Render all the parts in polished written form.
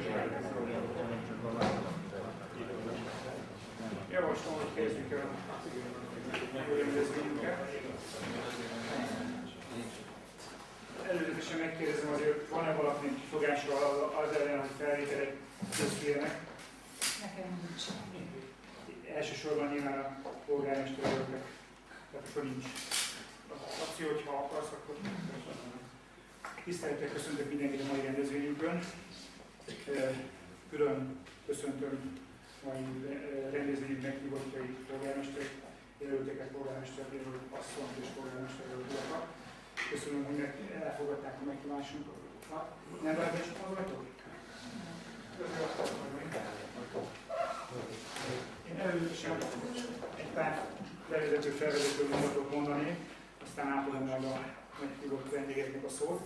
Javaslom, hogy kezdjük el a rendezvényünket. Előzetesen megkérdezem, hogy van-e valakinek kifogása az ellen, hogy felvételek készüljenek? Nekem nincs. Elsősorban nyilván a polgármesterjelöltek, tehát akkor nincs akció, hogyha akarsz, akkor tisztelettel köszöntök mindenkit a mai rendezvényünkön. Külön köszöntöm mai rendezvényünk meghívottjait, polgármester jelölteket, polgármester jelölt asszonyt és polgármester jelölt urakat. Köszönöm, hogy elfogadták a meghívásunkat. Nem vele becsukva vagytok? Én előzetesen egy pár bevezető felvezető mondatot mondani, aztán átadom meg a meghívott vendégeknek a szót.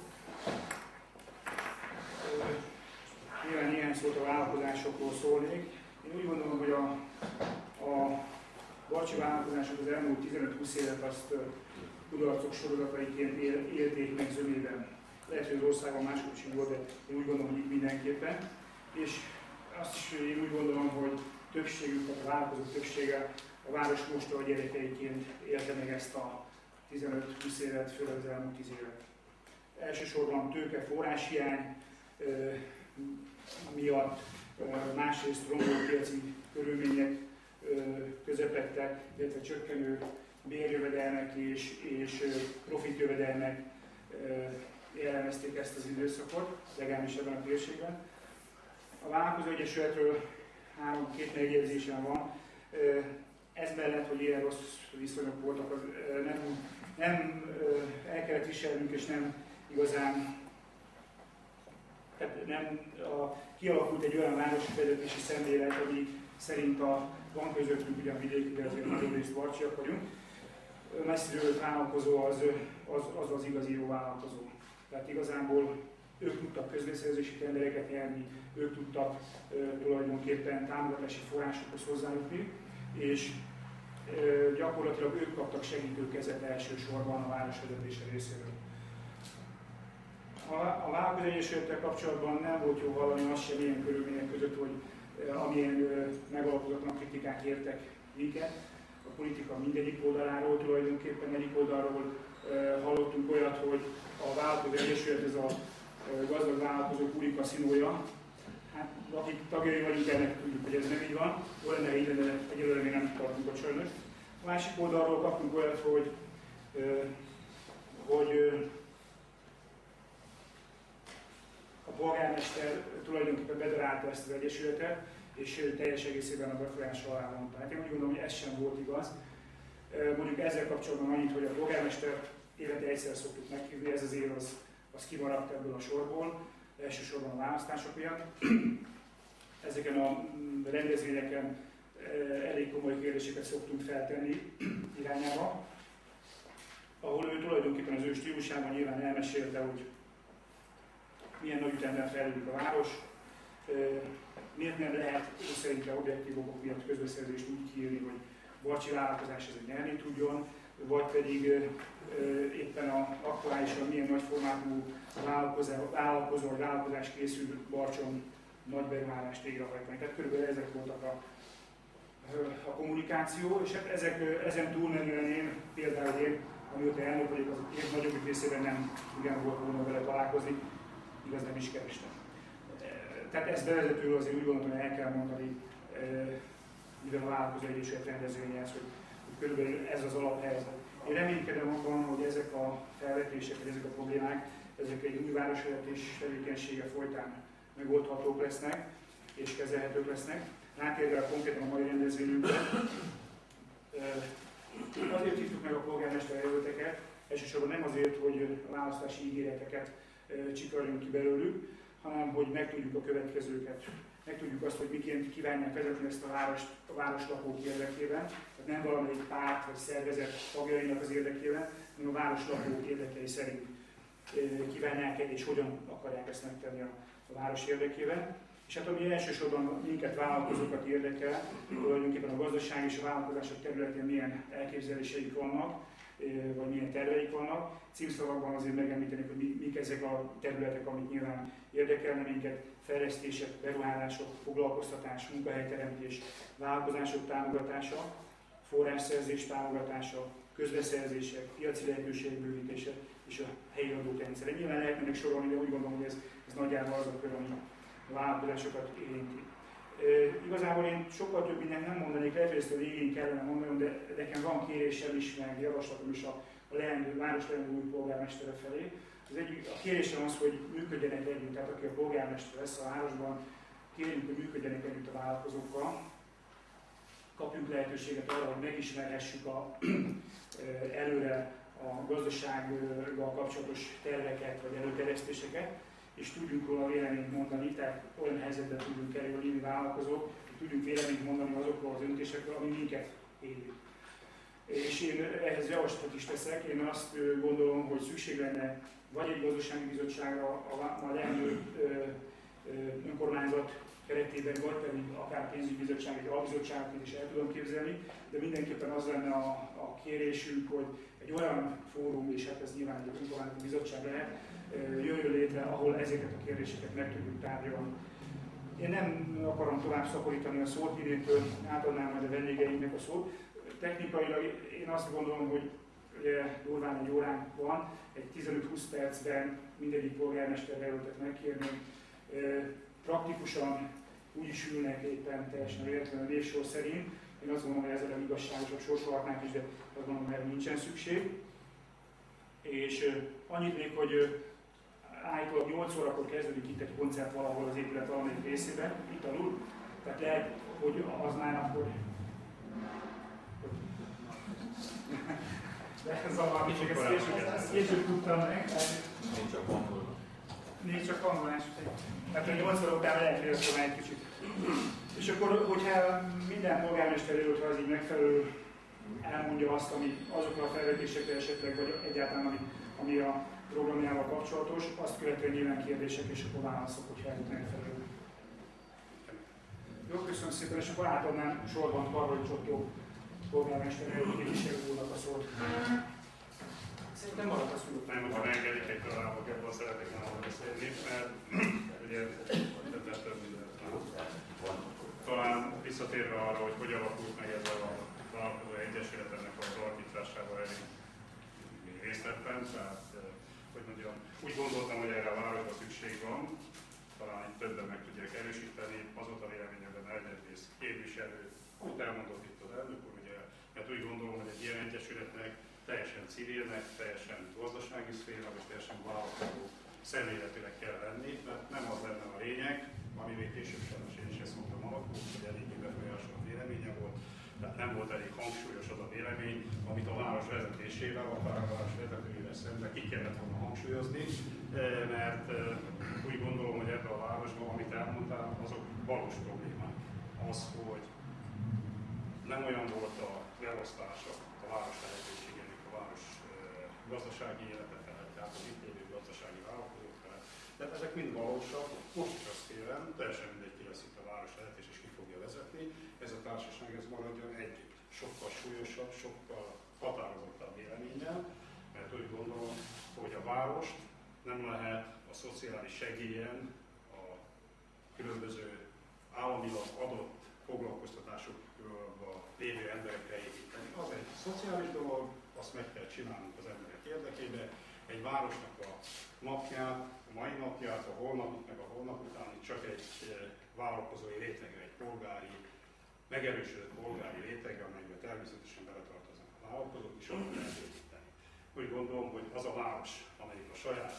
Nyilván néhány szót a vállalkozásokról szólnék. Én úgy gondolom, hogy a barcsi vállalkozások az elmúlt 15-20 évet azt kudarcok sorozataiként élték meg zömében. Lehet, hogy az országban máshogy is volt, de én úgy gondolom, hogy itt mindenképpen. És azt is én úgy gondolom, hogy többségük, tehát a vállalkozók többsége a város mostoha gyerekeiként élte meg ezt a 15-20 évet, főleg az elmúlt 10 évet. Elsősorban tőke forráshiány miatt, másrészt romló piaci körülmények közepette, illetve csökkenő bérjövedelmek és profitjövedelmek jellemezték ezt az időszakot, legalábbis ebben a térségben. A Vállalkozó Egyesületről két megjegyzésem van. Ez mellett, hogy ilyen rossz viszonyok voltak, nem el kellett viselnünk, és nem igazán kialakult egy olyan városvezetési szemlélet, ami szerint van közöttünk ugyan vidéki, de azért nagyobb részt barcsiak vagyunk. Messziről vállalkozó az igazi jó vállalkozó. Tehát igazából ők tudtak közbeszerzési tendereket nyerni, ők tudtak tulajdonképpen támogatási forrásokhoz hozzájutni, és gyakorlatilag ők kaptak segítőkezet elsősorban a városvezetése részéről. A Vállalkozó Egyesülettel kapcsolatban nem volt jó hallani azt sem ilyen körülmények között, hogy amilyen megalapozatlan kritikák értek minket. A politika mindegyik oldaláról, tulajdonképpen egyik oldalról hallottunk olyat, hogy a Vállalkozó Egyesület ez a gazdag vállalkozók úri kaszinója. Hát akik tagjai vagyunk, ennek tudjuk, hogy ez nem így van. Jó lenne így, de egyelőre még nem tartunk a sajnos. A másik oldalról kaptunk olyat, hogy a polgármester tulajdonképpen bedarálta ezt az egyesületet, és teljes egészében a befolyás alá vonta. Hát én úgy gondolom, hogy ez sem volt igaz. Mondjuk ezzel kapcsolatban annyit, hogy a polgármester évente egyszer szoktuk meghívni, ez az év az kimaradt ebből a sorból, elsősorban a választások miatt. Ezeken a rendezvényeken elég komoly kérdéseket szoktunk feltenni irányába, ahol ő tulajdonképpen az ő stílusában nyilván elmesélte, hogy milyen nagy ütemben fejlődik a város, miért nem lehet én szerintem objektív okok miatt közbeszerzést úgy kiírni, hogy barcsi vállalkozás ez nyerni tudjon, vagy pedig éppen aktuálisan milyen nagy formátumú vállalkozó vagy vállalkozás készül Barcson nagy beruházást végrehajtani. Tehát körülbelül ezek voltak a kommunikáció, és ezen túlmenően én, például én, amióta elnök vagyok, az év nagyobbik részében nem igen volt volna vele találkozni, igaz nem is kerestem. Tehát ezt bevezetőről azért úgy gondolom, hogy el kell mondani, mivel a Vállalkozó Egyesület rendezvényhez, hogy körülbelül ez az alaphelyzet. Én reménykedem abban, hogy ezek a felvetések, vagy ezek a problémák, ezek egy új városvezetés tevékenysége folytán megoldhatók lesznek, és kezelhetők lesznek. Rátérve konkrétan a mai rendezvényünkre, azért hívtuk meg a polgármester jelölteket, elsősorban nem azért, hogy a választási ígéreteket csikarjunk ki belőlük, hanem hogy megtudjuk a következőket. Megtudjuk azt, hogy miként kívánják vezetni ezt a várost a városlakók érdekében, tehát nem valamelyik párt vagy szervezet tagjainak az érdekében, hanem a városlakók érdekei szerint kívánják és hogyan akarják ezt megtenni a város érdekében. És hát ami elsősorban minket vállalkozókat érdekel, tulajdonképpen a gazdaság és a vállalkozások területén milyen elképzeléseik vannak, vagy milyen terveik vannak. Címszavakban azért megemlítenék, hogy mik ezek a területek, amik nyilván érdekelne minket: fejlesztések, beruházások, foglalkoztatás, munkahelyteremtés, vállalkozások támogatása, forrásszerzés támogatása, közbeszerzések, piaci lehetőségek bővítése és a helyi adókendszere. Nyilván lehetne még sorolni, de úgy gondolom, hogy ez nagyjából az a kör, ami a vállalkozásokat érinti. Igazából én sokkal több mindent nem mondanék, lehet, hogy ezt a végén kellene mondanom, de nekem van kérésem is, meg javaslatom is a város leendő új polgármestere felé. Az egyik, a kérésem az, hogy működjenek együtt, tehát aki a polgármester lesz a városban, kérjük, hogy működjenek együtt a vállalkozókkal, kapjunk lehetőséget arra, hogy megismerhessük előre a gazdasággal kapcsolatos terveket vagy előterjesztéseket, és tudjunk róla véleményt mondani, tehát olyan helyzetben tudjunk kerülni, mi vállalkozók, hogy tudjunk véleményt mondani azokról az öntésekről, ami minket érint. És én ehhez javaslatot is teszek, én azt gondolom, hogy szükség lenne vagy egy gazdasági bizottságra a leendő önkormányzat keretében, vagy pedig akár pénzügybizottság, egy albizottságot is el tudom képzelni, de mindenképpen az lenne a kérésünk, hogy egy olyan fórum, és hát ez nyilván egy önkormányzati bizottság lehet, jöjjön létre, ahol ezeket a kérdéseket meg tudjuk tárgyalni. Én nem akarom tovább szaporítani a szót, idéntől átadnám majd a vendégeinknek a szót. Technikailag én azt gondolom, hogy durván egy óránk van, egy 15-20 percben mindegyik polgármesterjelöltet megkérni. Praktikusan úgy is ülnek éppen teljesen véletlenül a névsor szerint. Én azt gondolom, hogy ezzel igazságosabb sorsolhatnánk is, de azt gondolom, hogy erre nincsen szükség. És annyit még, hogy állítólag 8 órakor kezdődik itt egy koncert valahol az épület valamelyik részében, itt alul. Tehát lehet, hogy az már akkor... De ez a ezt később tudtam meg. Még csak hangolás. Tehát a 8 óra után lehet félreszólni egy kicsit. És akkor, hogyha minden polgármester jelölt, ha az így megfelelő elmondja azt, ami azokra a felvetésekre esetleg, vagy egyáltalán ami a programjával kapcsolatos, azt követően nyilván kérdések és akkor válaszok, hogyha ez megfelelő. Jó, köszönöm szépen, és akkor átadnám sorban Karolyi Csottó polgármester jelölt képviselő úrnak a szót. Szerintem maradt a szó. Nem, ha megengedik egy találmak, ebből szeretnék már beszélni, mert ugye több mindent. Talán visszatérve arra, hogy hogy alakult meg ez a vállalkozó egyesület, ennek az alapításával elég részt vettem, tehát hogy mondjam, úgy gondoltam, hogy erre a városra szükség van, talán itt többen meg tudják erősíteni, az volt a véleményemben elnedvész képviselő, úgy elmondott itt az elnök úr, ugye, mert úgy gondolom, hogy egy ilyen egyesületnek teljesen civilnek, teljesen gazdasági szférának és teljesen vállalkozó szemléletileg kell lenni, mert nem az lenne a lényeg, ami még később sajnos én is ezt mondtam alakult, hogy eléggé befolyásolt véleménye volt, tehát nem volt elég hangsúlyos az a vélemény, amit a város vezetésével, a város vezetőjével szemben ki kellett volna hangsúlyozni, mert úgy gondolom, hogy ebben a városban, amit elmondtál, azok valós problémák. Az, hogy nem olyan volt a beosztása a város lehetőségének, a város gazdasági élete felett, tehát az itt élő gazdasági vállalkozók felett. Tehát ezek mind valósak, most is azt kérem, teljesen mindegy, ki lesz itt a város vezetés és ki fogja vezetni. Ez a társaság ez maradjon együtt. Sokkal súlyosabb, sokkal határozottabb véleménnyel, mert úgy gondolom, hogy a várost nem lehet a szociális segélyen a különböző államilag adott foglalkoztatásokba lévő emberekre építeni. Az egy szociális dolog, azt meg kell csinálnunk az emberek érdekében. Egy városnak a napját, a mai napját, a holnapit, meg a holnap után csak egy vállalkozói rétegre, egy polgári, megerősödött polgári rétegre, amelyben természetesen beletartoznak a vállalkozók, és onnan lehet építeni. Úgy gondolom, hogy az a város, amelyik a saját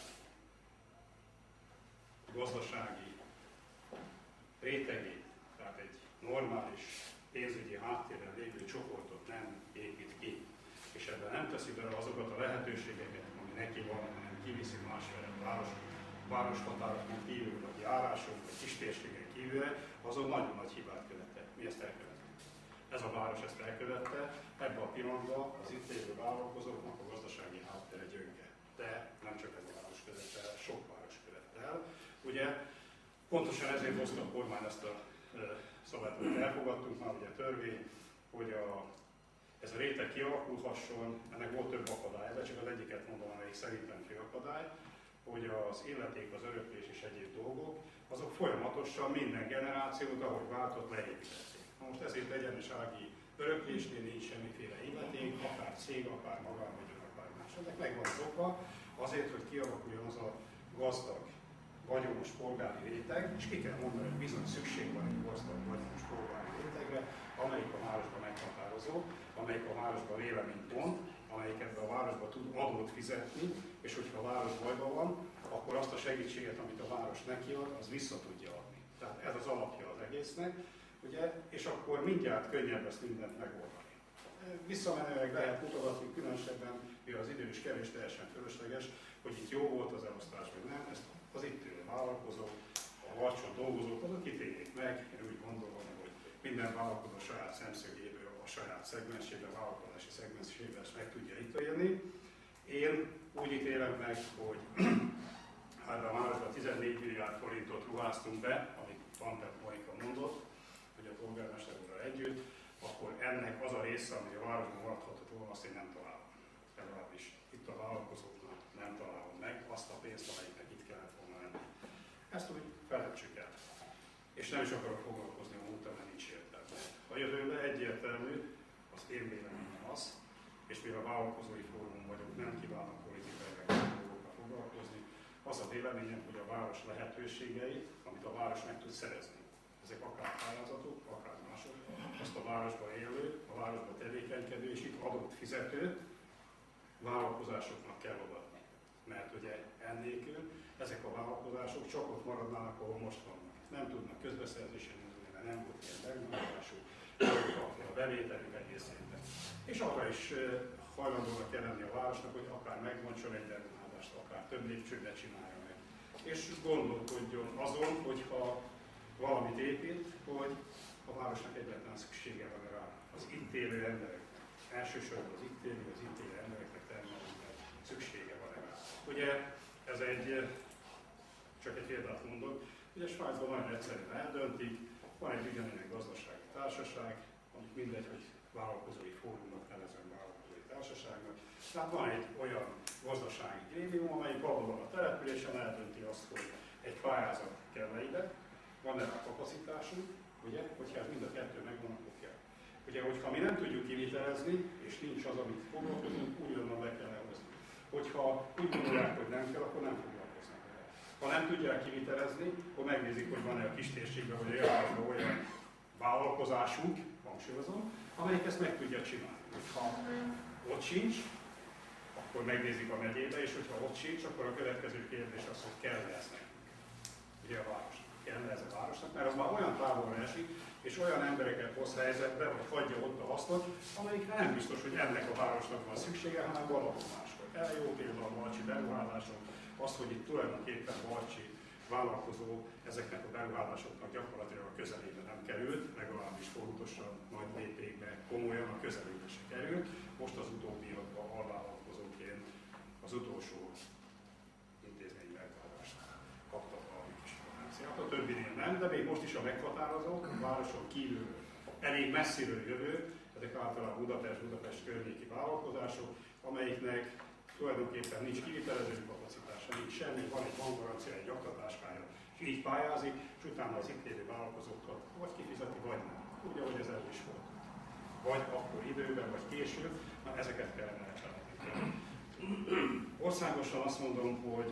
gazdasági rétegét, tehát egy normális pénzügyi háttérben lévő csoportot nem épít ki, és ebben nem teszi bele azokat a lehetőségeket, ami neki van, hanem kiviszi másféle városhatárokon kívül, vagy járások, vagy kistérségen kívül, azon nagyon nagy hibát követett. Mi ezt elkövettük. Ez a város ezt elkövette, ebben a pillanatban az itt élő vállalkozóknak a gazdasági háttere gyönge. De nem csak ez a város követte el, sok város követte el. Ugye pontosan ezért hozta a kormány ezt a szabályt, amit elfogadtunk már, ugye a törvény, hogy a ez a réteg kialakulhasson, ennek volt több akadály, de csak az egyiket mondom, amelyik szerintem fő akadály, hogy az illeték, az öröklés és egyéb dolgok, azok folyamatosan minden generációt, ahogy váltott, leépítették. Most ezért egyenesági öröklésnél nincs semmiféle illeték, akár cég, akár magánvagyon, akár más. Ennek megvan az oka, azért, hogy kialakuljon az a gazdag, vagyonos polgári réteg, és ki kell mondani, hogy bizony szükség van egy gazdag, vagyonos polgári rétegre, amelyik a városban meghatározó, amelyik a városban véleményt mond, amelyik ebben a városban tud adót fizetni, és hogyha a város bajban van, akkor azt a segítséget, amit a város neki ad, az vissza tudja adni. Tehát ez az alapja az egésznek, ugye? És akkor mindjárt könnyebb ezt mindent megoldani. Visszamenőleg lehet mutatni, különösebben, mivel az idő is kevés, teljesen fölösleges, hogy itt jó volt az elosztás, vagy nem, ezt az itt ülő vállalkozók, a Varcson dolgozók, azok ítéljék meg. Én úgy gondolom, hogy minden vállalkozó saját szemszögéből, a saját szegmensében, vállalkozási szegmensében meg tudja ítélni. Én úgy ítélem meg, hogy hát a városban 14 milliárd forintot ruháztunk be, amit Panter Monika mondott, hogy a polgármester úrral együtt, akkor ennek az a része, ami a városban maradhatott volna, azt én nem találom. Legalábbis itt a vállalkozóknak nem találom meg azt a pénzt, amelyiknek itt kellett volna lenni. Ezt úgy felejtsük el. És nem is akarok foglalkozni a múltra, mert nincs értelme. A jövőben egyértelmű, az én véleményem az, és mivel a vállalkozói fórum vagyok, nem kívánok politikai dolgokkal foglalkozni, az a véleményem, hogy a város lehetőségeit, amit a város meg tud szerezni, ezek akár pályázatok, akár mások, azt a városban élő, a városban tevékenykedő és itt adott fizető vállalkozásoknak kell odaadni. Mert ugye ennélkül ezek a vállalkozások csak ott maradnának, ahol most vannak. Nem tudnak közbeszerzésen indulni, mert nem volt ilyen megmaradású, nem kapja a bevételük egészében. És arra is hajlandónak kell lenni a városnak, hogy akár megbontson egy beruházást, akár több lépcsőbe csinálja meg. És gondolkodjon azon, hogyha valamit épít, hogy a városnak egyáltalán szüksége van rá az itt élő embereknek. Elsősorban az itt élő embereknek természetesen szüksége van rá. Ugye ez csak egy példát mondok, ugye Svájcban nagyon egyszerűen eldöntik, van egy ugyanilyen gazdasági társaság, amik mindegy, hogy vállalkozói fórumnak nevezem vállalkozói társaságnak. Tehát van egy olyan gazdasági grémium, amelyik valóban a településen eldönti azt, hogy egy pályázat kell ide, van erre a kapacitásunk, ugye, hogyha ez mind a kettő megvan, akkor kell. Ugye, hogyha mi nem tudjuk kivitelezni, és nincs az, amit foglalkozunk, újonnan be kell elhozni. Hogyha úgy gondolják, hogy nem kell, akkor nem foglalkoznak vele. Ha nem tudják kivitelezni, akkor megnézik, hogy van-e a kistérségben vagy a olyan vállalkozásunk, hangsúlyozom, amelyik ezt meg tudja csinálni. Ha ott sincs, akkor megnézik a megyébe, és hogyha ott sincs, akkor a következő kérdés az, hogy kell-e ez nekünk. Ugye a városnak. Kell ez a városnak, mert az már olyan távolra esik, és olyan embereket hoz helyzetbe, vagy hagyja ott a hasznot, amelyikre nem biztos, hogy ennek a városnak van szüksége, hanem valahol máskor. Erre jó példa a balcsi beruházások, az, hogy itt tulajdonképpen balcsi vállalkozó ezeknek a beruházásoknak gyakorlatilag a közelébe nem került, legalábbis fontosan nagy léptékben komolyan a közelébe se került. Most az utóbbiakban alvállalkozóként az utolsó intézmény megvárást kaptak valami kis információt. A többinél nem, de még most is a meghatározók, a városon kívül elég messziről jövő, ezek általában Budapest környéki vállalkozások, amelyiknek tulajdonképpen nincs kivitelező kapacitása, nincs semmi, van egy bankgarancia, egy aktatáskája, és így pályázik, és utána az itt élő vállalkozókat vagy kifizeti, vagy nem. Úgy, ahogy ez elő is volt. Vagy akkor időben, vagy később, na ezeket kellene elcselekni. Országosan azt mondom, hogy,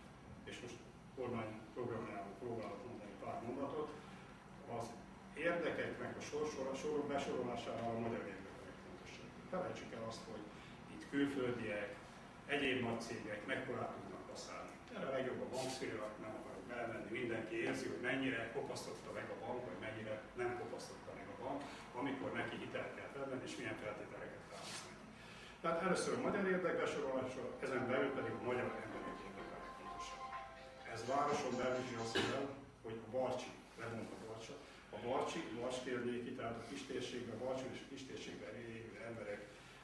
és most kormány programjáról próbálok mondani pár mondatot, az érdekeknek a sorok besorolására a magyar érdekek fontosak. Felejtsük el azt, hogy itt külföldiek, egyéb nagy cégek mekkorát tudnak használni. Erre a legjobb a bankszféra, nem akarok belemenni, mindenki érzi, hogy mennyire kopasztotta meg a bank, vagy mennyire nem kopasztotta meg a bank, amikor neki hitelt kell felvenni, és milyen feltételeket támasztani. Tehát először a magyar érdekbesorolása, ezen belül pedig a magyar emberek érdekek fontosak. Ez városon belül is azt kell, hogy a Barcsi, levont a Barcsa, a Barcsi, Barcs-környéki, tehát a kistérségben, a Barcson és a kistérségben élő emberek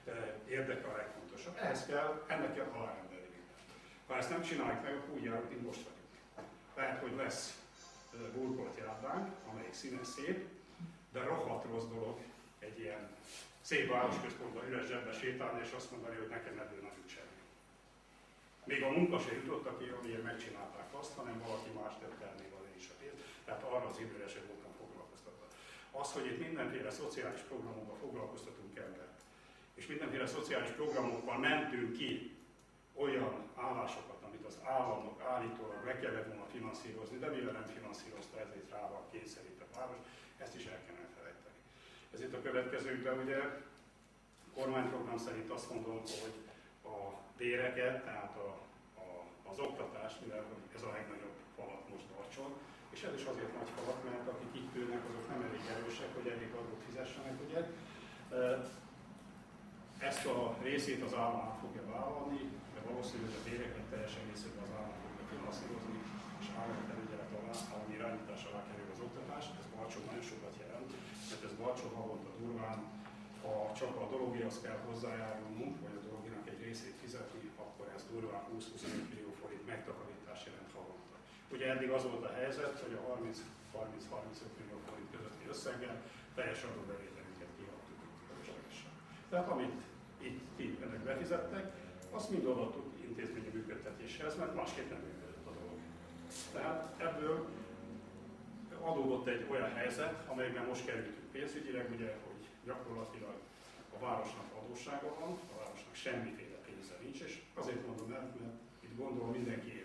érdeke a legfontosabb. Ehhez kell, ennek kell alárendelni mindent. Ha ezt nem csináljuk meg, akkor úgy járunk, mint most vagyunk. Lehet, hogy lesz burkolt járdánk, amelyik színes szép, de rohadt rossz dolog egy ilyen szép városközpontban üres zsebbe sétálni, és azt mondani, hogy nekem ebből nem jut semmi. Még a munka se jutott, aki amiért megcsinálták azt, hanem valaki más tett el még az is a pénzt. Tehát arra az időre sem voltam foglalkoztatva. Az, hogy itt mindenféle szociális programokban foglalkoztatunk embert, és mindenféle szociális programokkal mentünk ki olyan állásokat, amit az államnak állítólag le kellett volna finanszírozni, de mivel nem finanszírozta, ezért rá van kényszerítve a város, ezt is el kellene felejteni. Ez itt a következőkben, ugye a kormányprogram szerint azt mondom, hogy a béreket, tehát az oktatást, mivel ez a legnagyobb falat most Barcson, és ez is azért nagy falat, mert akik itt ülnek, azok nem elég erősek, hogy elég adót fizessenek, ugye. Ezt a részét az állam fogja vállalni, de valószínűleg a béreket teljes egészében az állam fogja finanszírozni, és állami felügyelet alá, állami irányítás alá kerül az oktatás. Ez Barcson nagyon sokat jelent, mert ez Barcson havonta durván, ha csak a dologihoz kell hozzájárulnunk, vagy a dologinak egy részét fizetni, akkor ez durván 20-25 millió forint megtakarítás jelent havonta. Ugye eddig az volt a helyzet, hogy a 30-35 millió forint közötti összeggel teljes adóbevételünket kiadtuk fölöslegesen. Tehát amit itt önök befizettek, azt mind odaadtuk intézményi működtetéshez, mert másképp nem működött a dolog. Tehát ebből adódott egy olyan helyzet, amelyben most kerültünk pénzügyileg, ugye, hogy gyakorlatilag a városnak adóssága van, a városnak semmiféle pénze nincs, és azért mondom el, mert itt gondolom mindenki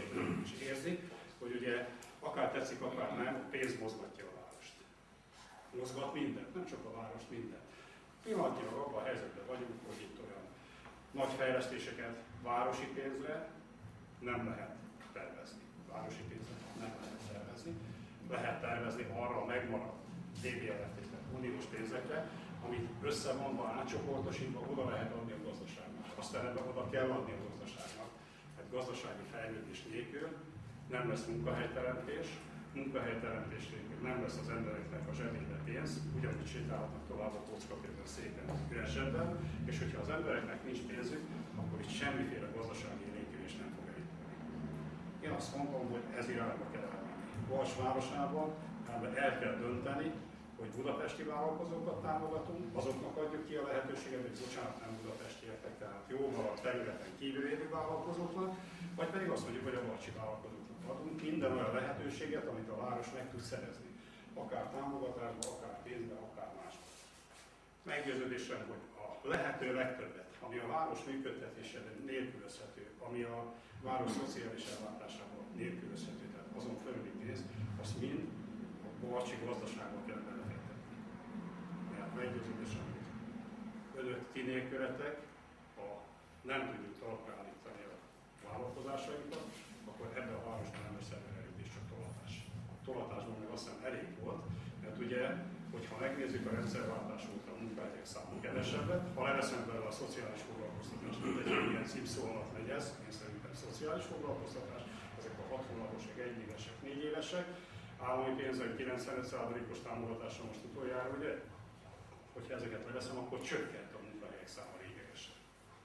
érzi, hogy ugye akár tetszik, akár nem, a pénz mozgatja a várost. Mozgat mindent, nem csak a várost, mindent. Pillanatnyilag abban a helyzetben vagyunk, hogy itt olyan nagy fejlesztéseket városi pénzre nem lehet tervezni. Városi pénzre nem lehet tervezni. Lehet tervezni arra a megmaradt DBLF-et, uniós pénzekre, amit összevonva, átcsoportosítva oda lehet adni a gazdaságnak. Aztán ebben oda kell adni a gazdaságnak. Hát gazdasági fejlődés nélkül nem lesz munkahelyteremtés, munkahelyteremtés nélkül nem lesz az embereknek a zsebébe pénz, ugyanúgy sétálhatnak tovább a kockakörben szépen üres zsebben, és hogyha az embereknek nincs pénzük, akkor itt semmiféle gazdasági élénkülés nem fog elindulni. Én azt mondom, hogy ez irányba kell elmenni. Bals városában el kell dönteni, hogy budapesti vállalkozókat támogatunk, azoknak adjuk ki a lehetőséget, hogy bocsánat, nem budapestieknek, tehát jóval a területen kívül élő vállalkozóknak, vagy pedig azt mondjuk, hogy a balcsi vállalkozóknak adunk minden olyan lehetőséget, amit a város meg tud szerezni. Akár támogatásban, akár pénzben, akár másban. Meggyőződésem, hogy a lehető legtöbbet, ami a város működtetésében nélkülözhető, ami a város szociális ellátásában nélkülözhető, tehát azon felüli pénz, azt mind a balcsi gazdaságba kell belefektetni. Mert meggyőződésem, hogy önök ti nélkületek, ha nem tudjuk talpra állítani a vállalkozásainkat, akkor ebben a városban nem lesz embererőt, csak tolatás. A tolatásban meg azt hiszem elég volt, mert ugye, hogyha megnézzük a rendszerváltás óta a munkahelyek számú kevesebbet, ha leveszem belőle a szociális foglalkoztatást, mint egy ilyen címszó alatt megy ez, én szerintem szociális foglalkoztatás, ezek a 6 hónaposok, 1 évesek, 4 évesek, állami pénzek 95%-os támogatása most utoljára, ugye? Hogyha ezeket leveszem, akkor csökkent a munkahelyek száma lényegesen.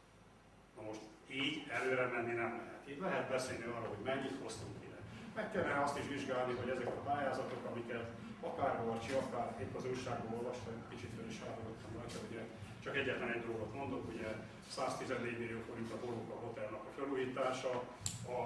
Na most így előre menni nem lehet. Így lehet beszélni arról, hogy mennyit hoztunk ide. Meg kellene azt is vizsgálni, hogy ezek a pályázatok, amiket akár Barcsi, akár épp az újságban olvastam, kicsit fel is háborodtam rajta, ugye csak egyetlen egy dolgot mondok, ugye 114 millió forint a Boróka Hotelnak a felújítása, a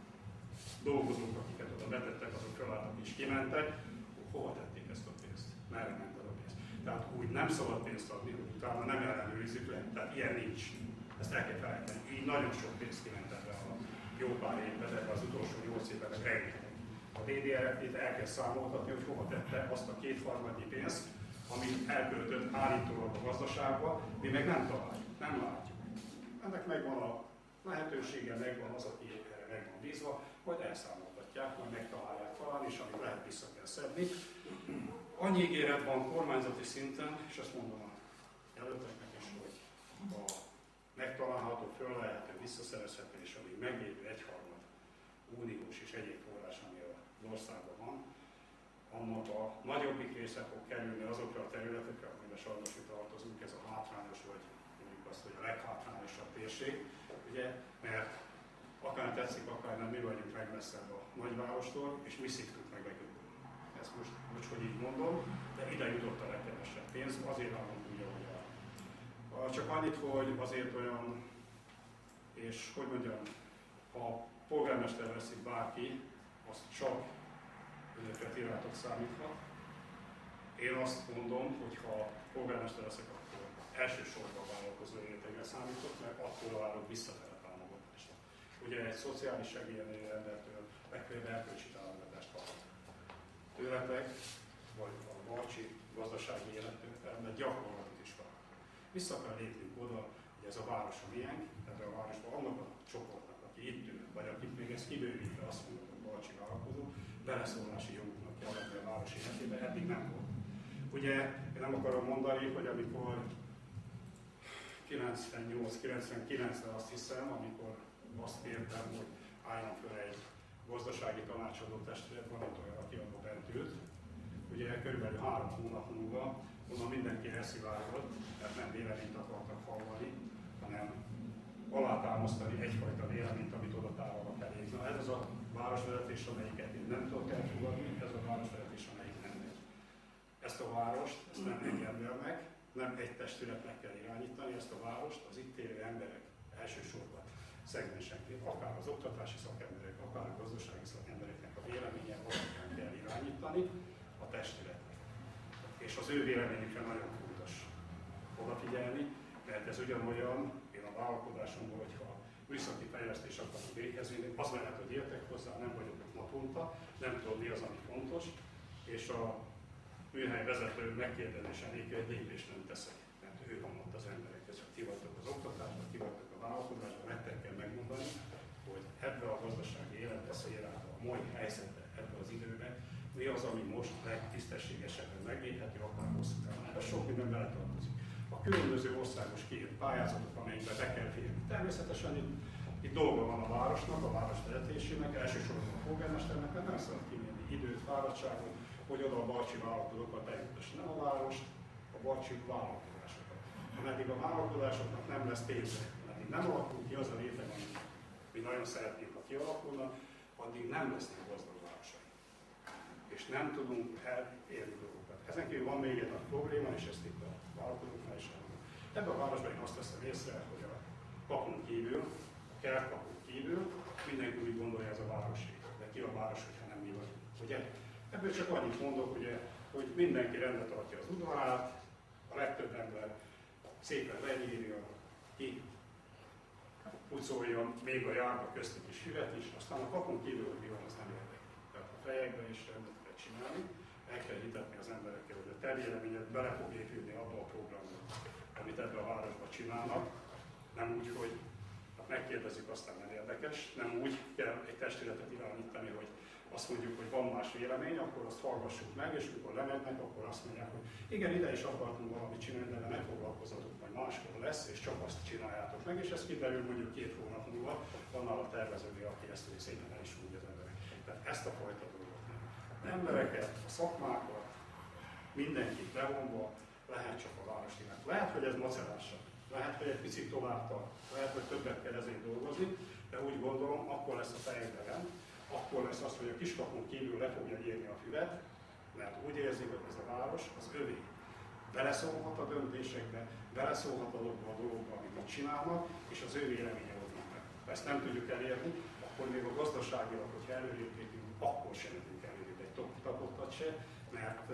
dolgozók, akiket oda betettek, azok felálltak és kimentek, hova tették ezt a pénzt? Merre ment ez a pénz? Tehát úgy nem szabad pénzt adni, hogy utána nem ellenőrizzük le, tehát ilyen nincs. Ezt el kell felejteni. Így nagyon sok pénzt kiment ebbe a jó pár évben, ebbe az utolsó 8 évben rengeteg. A DDR-t el kell számoltatni, hogy hova tette azt a 2/3 pénzt, amit elköltött állítólag a gazdaságba, mi meg nem találjuk, nem látjuk. Ennek megvan a lehetősége, megvan az, aki erre meg van bízva, majd elszámoltatják, majd megtalálják talán, és amit lehet vissza kell szedni. Annyi ígéret van kormányzati szinten, és azt mondom a jelölteknek is, hogy a megtalálható, föllehető, visszaszerezhető, és amíg meglévő 1/3 uniós és egyéb forrás, ami az országban van, annak a nagyobbik része fog kerülni azokra a területekre, amiben sajnos mi tartozunk, ez a hátrányos, vagy mondjuk azt, hogy a leghátrányosabb térség, ugye, mert akár tetszik, akár nem, mi vagyunk legmesszebb a nagyvárostól, és mi szívtuk meg nekünk. Ezt most hogy így mondom, de ide jutott a legkevesebb pénz, azért állunk úgy, ahogy Csak annyit, hogy azért olyan, és hogy mondjam, ha polgármester lesz itt bárki, az csak önöket irányatok számíthat. Én azt mondom, hogy ha polgármester leszek, akkor elsősorban a vállalkozó rétegre számítok, mert attól várok visszafele támogatást. Ugye egy szociális segélyenő embertől legfeljebb erkölcsi támogatást kapok. Tőletek, vagy a balcsi gazdasági élettől, gyakorlatot is kapok. Vissza kell lépnünk oda, hogy ez a város a miénk, ebben a városban annak a csoportnak, aki itt ül, vagy akik még ezt kibővítve azt mondják, hogy balcsi vállalkozó, beleszólási joguknak jelenti a város életében, eddig nem volt. Ugye én nem akarom mondani, hogy amikor 98-99-ben azt hiszem, amikor azt kértem, hogy álljam föl egy gazdasági tanácsadó testület, van itt olyan, aki abban bent ült. Ugye körülbelül 3 hónap múlva onnan mindenki elszivárgott, mert nem véleményt akartak hallani, hanem alátámasztani egyfajta véleményt, amit oda távolnak elég. Na ez az a városvezetés, amelyiket én nem tudok elfogadni, ez a városvezetés, amelyik nem megy. Ezt a várost, ezt nem egy embernek, nem egy testületnek kell irányítani, ezt a várost az itt élő emberek elsősorban szegmensenként, akár az oktatási szakemberek, akár a gazdasági szakembereknek a véleménye alapján kell irányítani a testületnek. És az ő véleményükre nagyon fontos odafigyelni, mert ez ugyanolyan, én a vállalkozásomból, hogyha műszaki fejlesztés akarok véghez vinni, az lehet, hogy értek hozzá, nem vagyok ott naponta, nem tudom mi az, ami fontos, és a műhely vezető megkérdezése nélkül egy lépést nem teszek, mert ő van ott az emberek között. Ti vagytok az oktatásban, ti vagytok a vállalkozásban, nektek kell megmondani, hogy ebbe a gazdasági életbe szélálva, a mai helyzetbe, ebbe az időben, mi az, ami most legtisztességesebben megvédhető, akár hosszú távon. Ez sok minden beletartozik. A különböző országos kiírt pályázatok, amelyekbe be kell férni. Természetesen itt dolga van a városnak, a város vezetésének, elsősorban a polgármesternek, mert nem szabad kimenni időt, fáradtságot, hogy oda a balcsi vállalkozókat eljutassa. Nem a várost, a balcsi vállalkozásokat. Ameddig a vállalkozásoknak nem lesz pénze, ameddig nem alakul ki az a réteg, amit mi nagyon szeretnénk, ha kialakulna, addig nem lesznek gazdag városai. És nem tudunk elérni dolgokat. Ezen kívül van még egy nagy probléma, és ezt itt a vállalkozóknál is elmondom. Ebben a városban én azt veszem észre, hogy a kapun kívül, a kertkapun kívül mindenki úgy gondolja, ez a városi. De ki a város, hogyha nem mi vagyunk. Ugye? Ebből csak annyit mondok, ugye, hogy mindenki rendbe tartja az udvarát, a legtöbb ember szépen lenyírja, ki pucolja még a járba köztük is hüvet is, aztán a kapun kívül, hogy mi van, az nem érdekel. Tehát a fejekbe is rendet kell csinálni, el kell hitetni az emberekkel, hogy a te véleményed bele fog épülni abba a programba, amit ebbe a városba csinálnak. Nem úgy, hogy megkérdezzük, aztán nem érdekes, nem úgy kell egy testületet irányítani, hogy azt mondjuk, hogy van más vélemény, akkor azt hallgassuk meg, és mikor lemennek, akkor azt mondják, hogy igen, ide is akartunk valamit csinálni, de ne foglalkozzatok, majd máskor lesz, és csak azt csináljátok meg, és ez kiderül mondjuk 2 hónap múlva, van a tervezőnél, aki ezt szépen el is mondja az emberek. Tehát ezt a fajta dolgot nem. Az embereket, a szakmákat, mindenkit levonva lehet csak a várost irányítani. Lehet, hogy ez macerásabb, lehet, hogy egy picit tovább tart, lehet, hogy többet kell ezért dolgozni, de úgy gondolom, akkor lesz a fejekben rend, akkor lesz az, hogy a kiskapun kívül le fogja írni a füvet, mert úgy érzi, hogy ez a város az övé. Beleszólhat a döntésekbe, beleszólhat azokba a dolgokba, amit itt csinálnak, és az ő véleménye ott meg. Ha ezt nem tudjuk elérni, akkor még a gazdaságilag, hogyha előrébb lépünk, akkor sem tudjuk elérni egy tapottat se, mert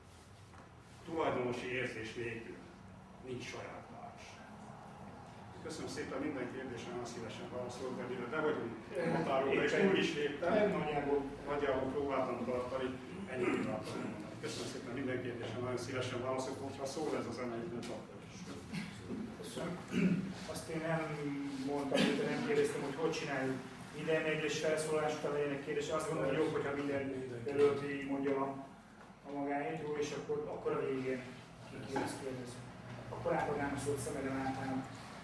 tulajdonosi érzés nélkül nincs saját város. Köszönöm szépen, minden kérdésre nagyon szívesen válaszolok, de mivel be vagyunk határolva, és túl is léptem, nagyjából próbáltam tartani, ennyi pillanatban mondani. Köszönöm szépen, minden kérdésre nagyon szívesen válaszolok, hogyha szól ez az emelítőt, akkor is. Köszönöm. Azt én nem mondtam, de nem kérdeztem, hogy csináljuk. Minden egyes felszólás után legyenek kérdés. Azt gondolom, hogy jobb, hogyha minden előtt így mondja a magáétról, és akkor a végén kérdezzük. Akkor átadnám a szót Szemere Mártának.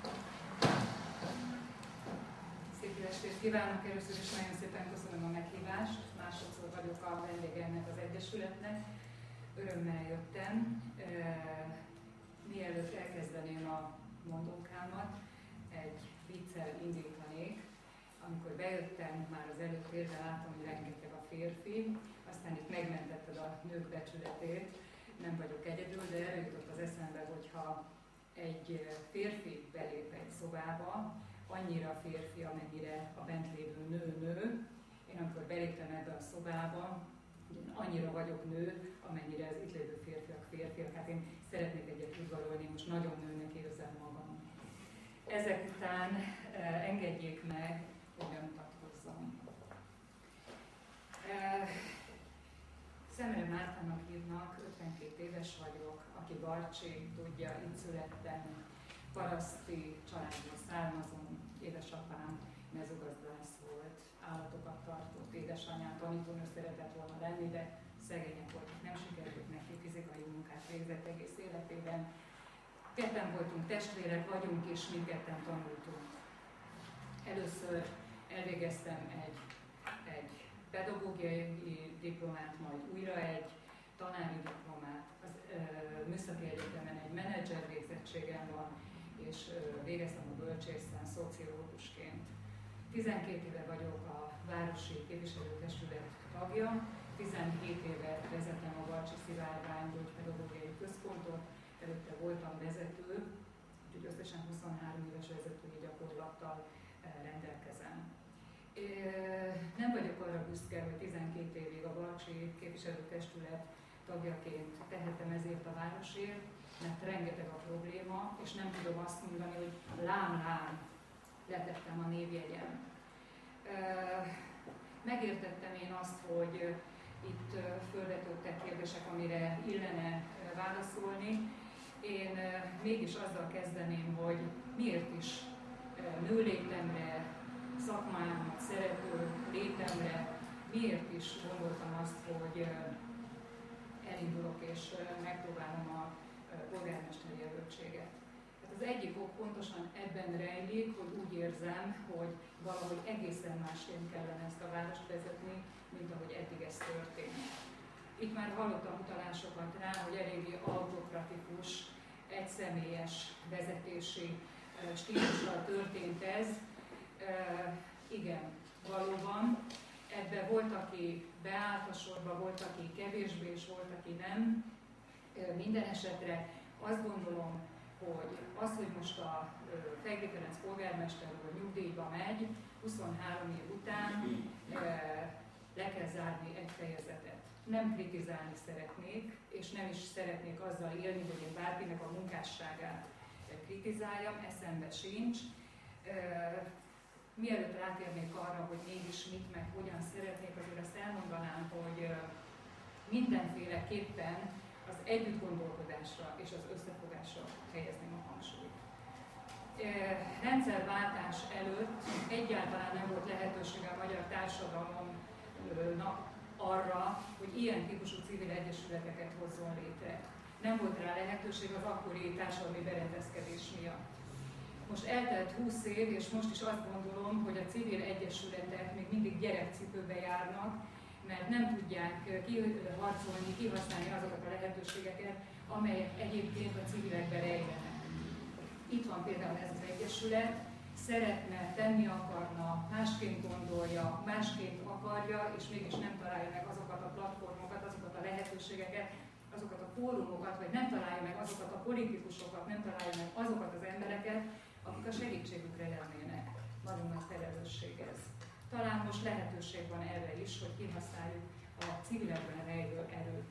Szép estét kívánok! Először is nagyon szépen köszönöm a meghívást. Másodszor vagyok a vendége ennek az egyesületnek. Örömmel jöttem. Mielőtt elkezdeném a mondókámat, egy viccel indítanék. Amikor bejöttem, már az előtt térben láttam, hogy rengeteg a férfi, aztán itt megmentetted a nők becsületét. Nem vagyok egyedül, de eljutott az eszembe, hogyha egy férfi belép egy szobába, annyira férfi, amennyire a bent lévő nő. Én amikor beléptem ebbe a szobába, annyira vagyok nő, amennyire az itt lévő férfiak. Hát én szeretnék egyet udvarolni, most nagyon nőnek érzem magam. Ezek után engedjék meg, hogy bemutatkozzam. Szemere Mártának hívnak, 52 éves vagyok, aki Barcsi, tudja, itt születtem, paraszti családból származom, édesapám mezőgazdász volt, állatokat tartott, édesanyám tanítónő szeretett volna lenni, de szegények voltak, nem sikerült neki, fizikai munkát végzett egész életében. Ketten voltunk testvérek, vagyunk és mindketten tanultunk. Először elvégeztem egy pedagógiai diplomát, majd újra egy tanári diplomát. Az Műszaki Egyetemen egy menedzser végzettségem van, és végeztem a bölcsészen szociológusként. 12 éve vagyok a Városi Képviselőtestület tagja, 17 éve vezetem a Barcsi Szivárvány Gyógypedagógiai Központot, előtte voltam vezető, úgyhogy összesen 23 éves vezetői gyakorlattal rendelkezem. Nem vagyok arra büszke, hogy 12 évig a Barcsi Képviselőtestület tagjaként tehetem ezért a városért, mert rengeteg a probléma, és nem tudom azt mondani, hogy lám, letettem a névjegyem. Megértettem én azt, hogy itt fölvetődtek kérdések, amire illene válaszolni. Én mégis azzal kezdeném, hogy miért is nőlétemre, szakmámat szerető létemre, miért is gondoltam azt, hogy elindulok és megpróbálom a polgármesteri jelöltséget. Az egyik ok pontosan ebben rejlik, hogy úgy érzem, hogy valahogy egészen másként kellene ezt a várost vezetni, mint ahogy eddig ez történt. Itt már hallottam utalásokat rá, hogy eléggé autokratikus, egyszemélyes vezetési stílussal történt ez. Igen, valóban. Ebben volt, aki beállt a sorba, volt, aki kevésbé, és volt, aki nem. Minden esetre azt gondolom, hogy az, hogy most a Fejki Ferenc polgármester úr nyugdíjba megy, 23 év után le kell zárni egy fejezetet. Nem kritizálni szeretnék, és nem is szeretnék azzal élni, hogy én bárkinek a munkásságát kritizáljam, eszembe sincs. Mielőtt rátérnék arra, hogy mégis mit meg hogyan szeretnék, azért azt elmondanám, hogy mindenféleképpen az együttgondolkodásra és az összefogásra helyezném a hangsúlyt. Rendszerváltás előtt egyáltalán nem volt lehetősége a magyar társadalomnak arra, hogy ilyen típusú civil egyesületeket hozzon létre. Nem volt rá lehetőség az akkori társadalmi berendezkedés miatt. Most eltelt 20 év, és most is azt gondolom, hogy a civil egyesületek még mindig gyerekcipőbe járnak, mert nem tudják kiharcolni, kihasználni azokat a lehetőségeket, amelyek egyébként a civilekben rejlenek. Itt van például ez az egyesület, szeretne, tenni akarna, másként gondolja, másként akarja, és mégis nem találja meg azokat a platformokat, azokat a lehetőségeket, azokat a fórumokat, vagy nem találja meg azokat a politikusokat, nem találja meg azokat az embereket, akik a segítségükre lennének. Nagyon nagy felelősség ez. Talán most lehetőség van erre is, hogy kihasználjuk a civilekben rejlő erőt.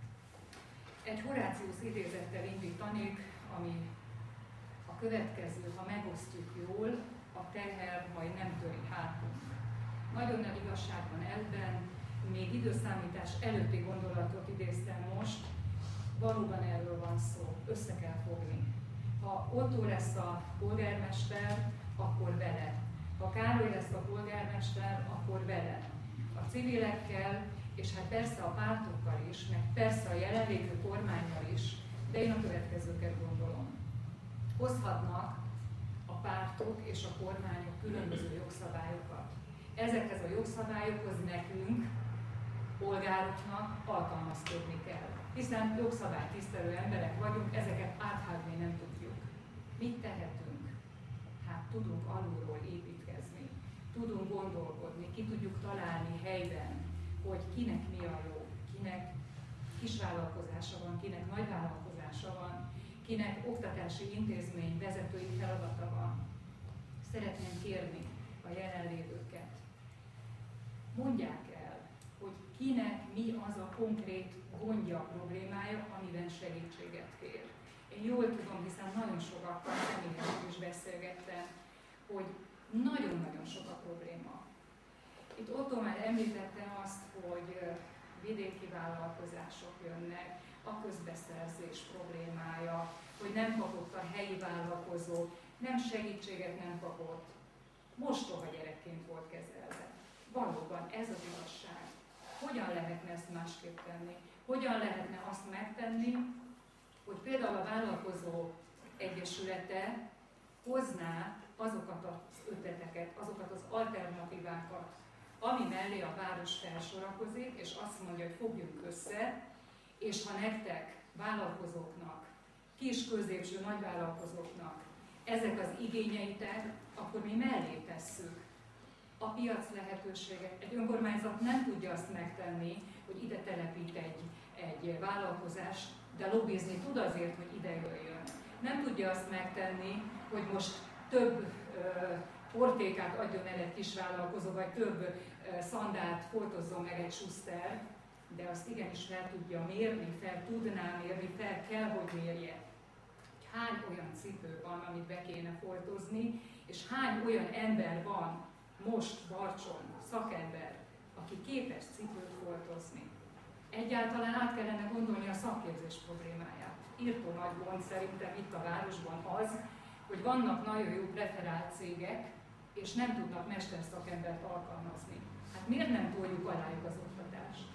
Egy Horáciusz idézettel indítanék, ami a következő: ha megosztjuk jól, a teher majd nem töri hátunk. Nagyon nagy igazság van ebben, még időszámítás előtti gondolatot idéztem most, valóban erről van szó, össze kell fogni. Ha Ottó lesz a polgármester, akkor vele. Ha Károly lesz a polgármester, akkor vele. A civilekkel, és hát persze a pártokkal is, meg persze a jelenlévő kormánnyal is, de én a következőket gondolom. Hozhatnak a pártok és a kormányok különböző jogszabályokat. Ezekhez a jogszabályokhoz nekünk, polgároknak alkalmazkodni kell. Hiszen jogszabálytisztelő emberek vagyunk, ezeket áthágni nem tudjuk. Mit tehetünk? Hát tudunk alulról építkezni, tudunk gondolkodni, ki tudjuk találni helyben, hogy kinek mi a jó, kinek kisvállalkozása van, kinek nagyvállalkozása van, kinek oktatási intézmény vezetői feladata van. Szeretném kérni a jelenlévőket, mondják el, hogy kinek mi az a konkrét gondja, problémája, amiben segítséget kér. Én jól tudom, hiszen nagyon sokakkal személyesen is beszélgettem, hogy nagyon-nagyon sok a probléma. Itt Otto már említette azt, hogy vidéki vállalkozások jönnek, a közbeszerzés problémája, hogy nem kapott a helyi vállalkozó, nem segítséget nem kapott, mostoha gyerekként volt kezelve. Valóban ez az igazság. Hogyan lehetne ezt másképp tenni? Hogyan lehetne azt megtenni, hogy például a vállalkozó egyesülete hozná azokat az ötleteket, azokat az alternatívákat, ami mellé a város felsorakozik, és azt mondja, hogy fogjunk össze, és ha nektek, vállalkozóknak, kis, középső, nagyvállalkozóknak ezek az igényeitek, akkor mi mellé tesszük a piac lehetőséget. Egy önkormányzat nem tudja azt megtenni, hogy ide telepít egy vállalkozást, de lobbizni tud azért, hogy ide jöjjön. Nem tudja azt megtenni, hogy most több portékát adjon el egy kisvállalkozó, vagy több szandát foltozzon meg egy Schuster, de azt igenis fel tudja mérni, fel tudná mérni, fel kell, hogy mérje. Hány olyan cipő van, amit be kéne foltozni, és hány olyan ember van most Barcson, szakember, aki képes cipőt foltozni. Egyáltalán át kellene gondolni a szakképzés problémáját. Írtó nagy gond szerintem itt a városban az, hogy vannak nagyon jó preferált cégek, és nem tudnak mesterszakembert alkalmazni. Hát miért nem toljuk alájuk az oktatást?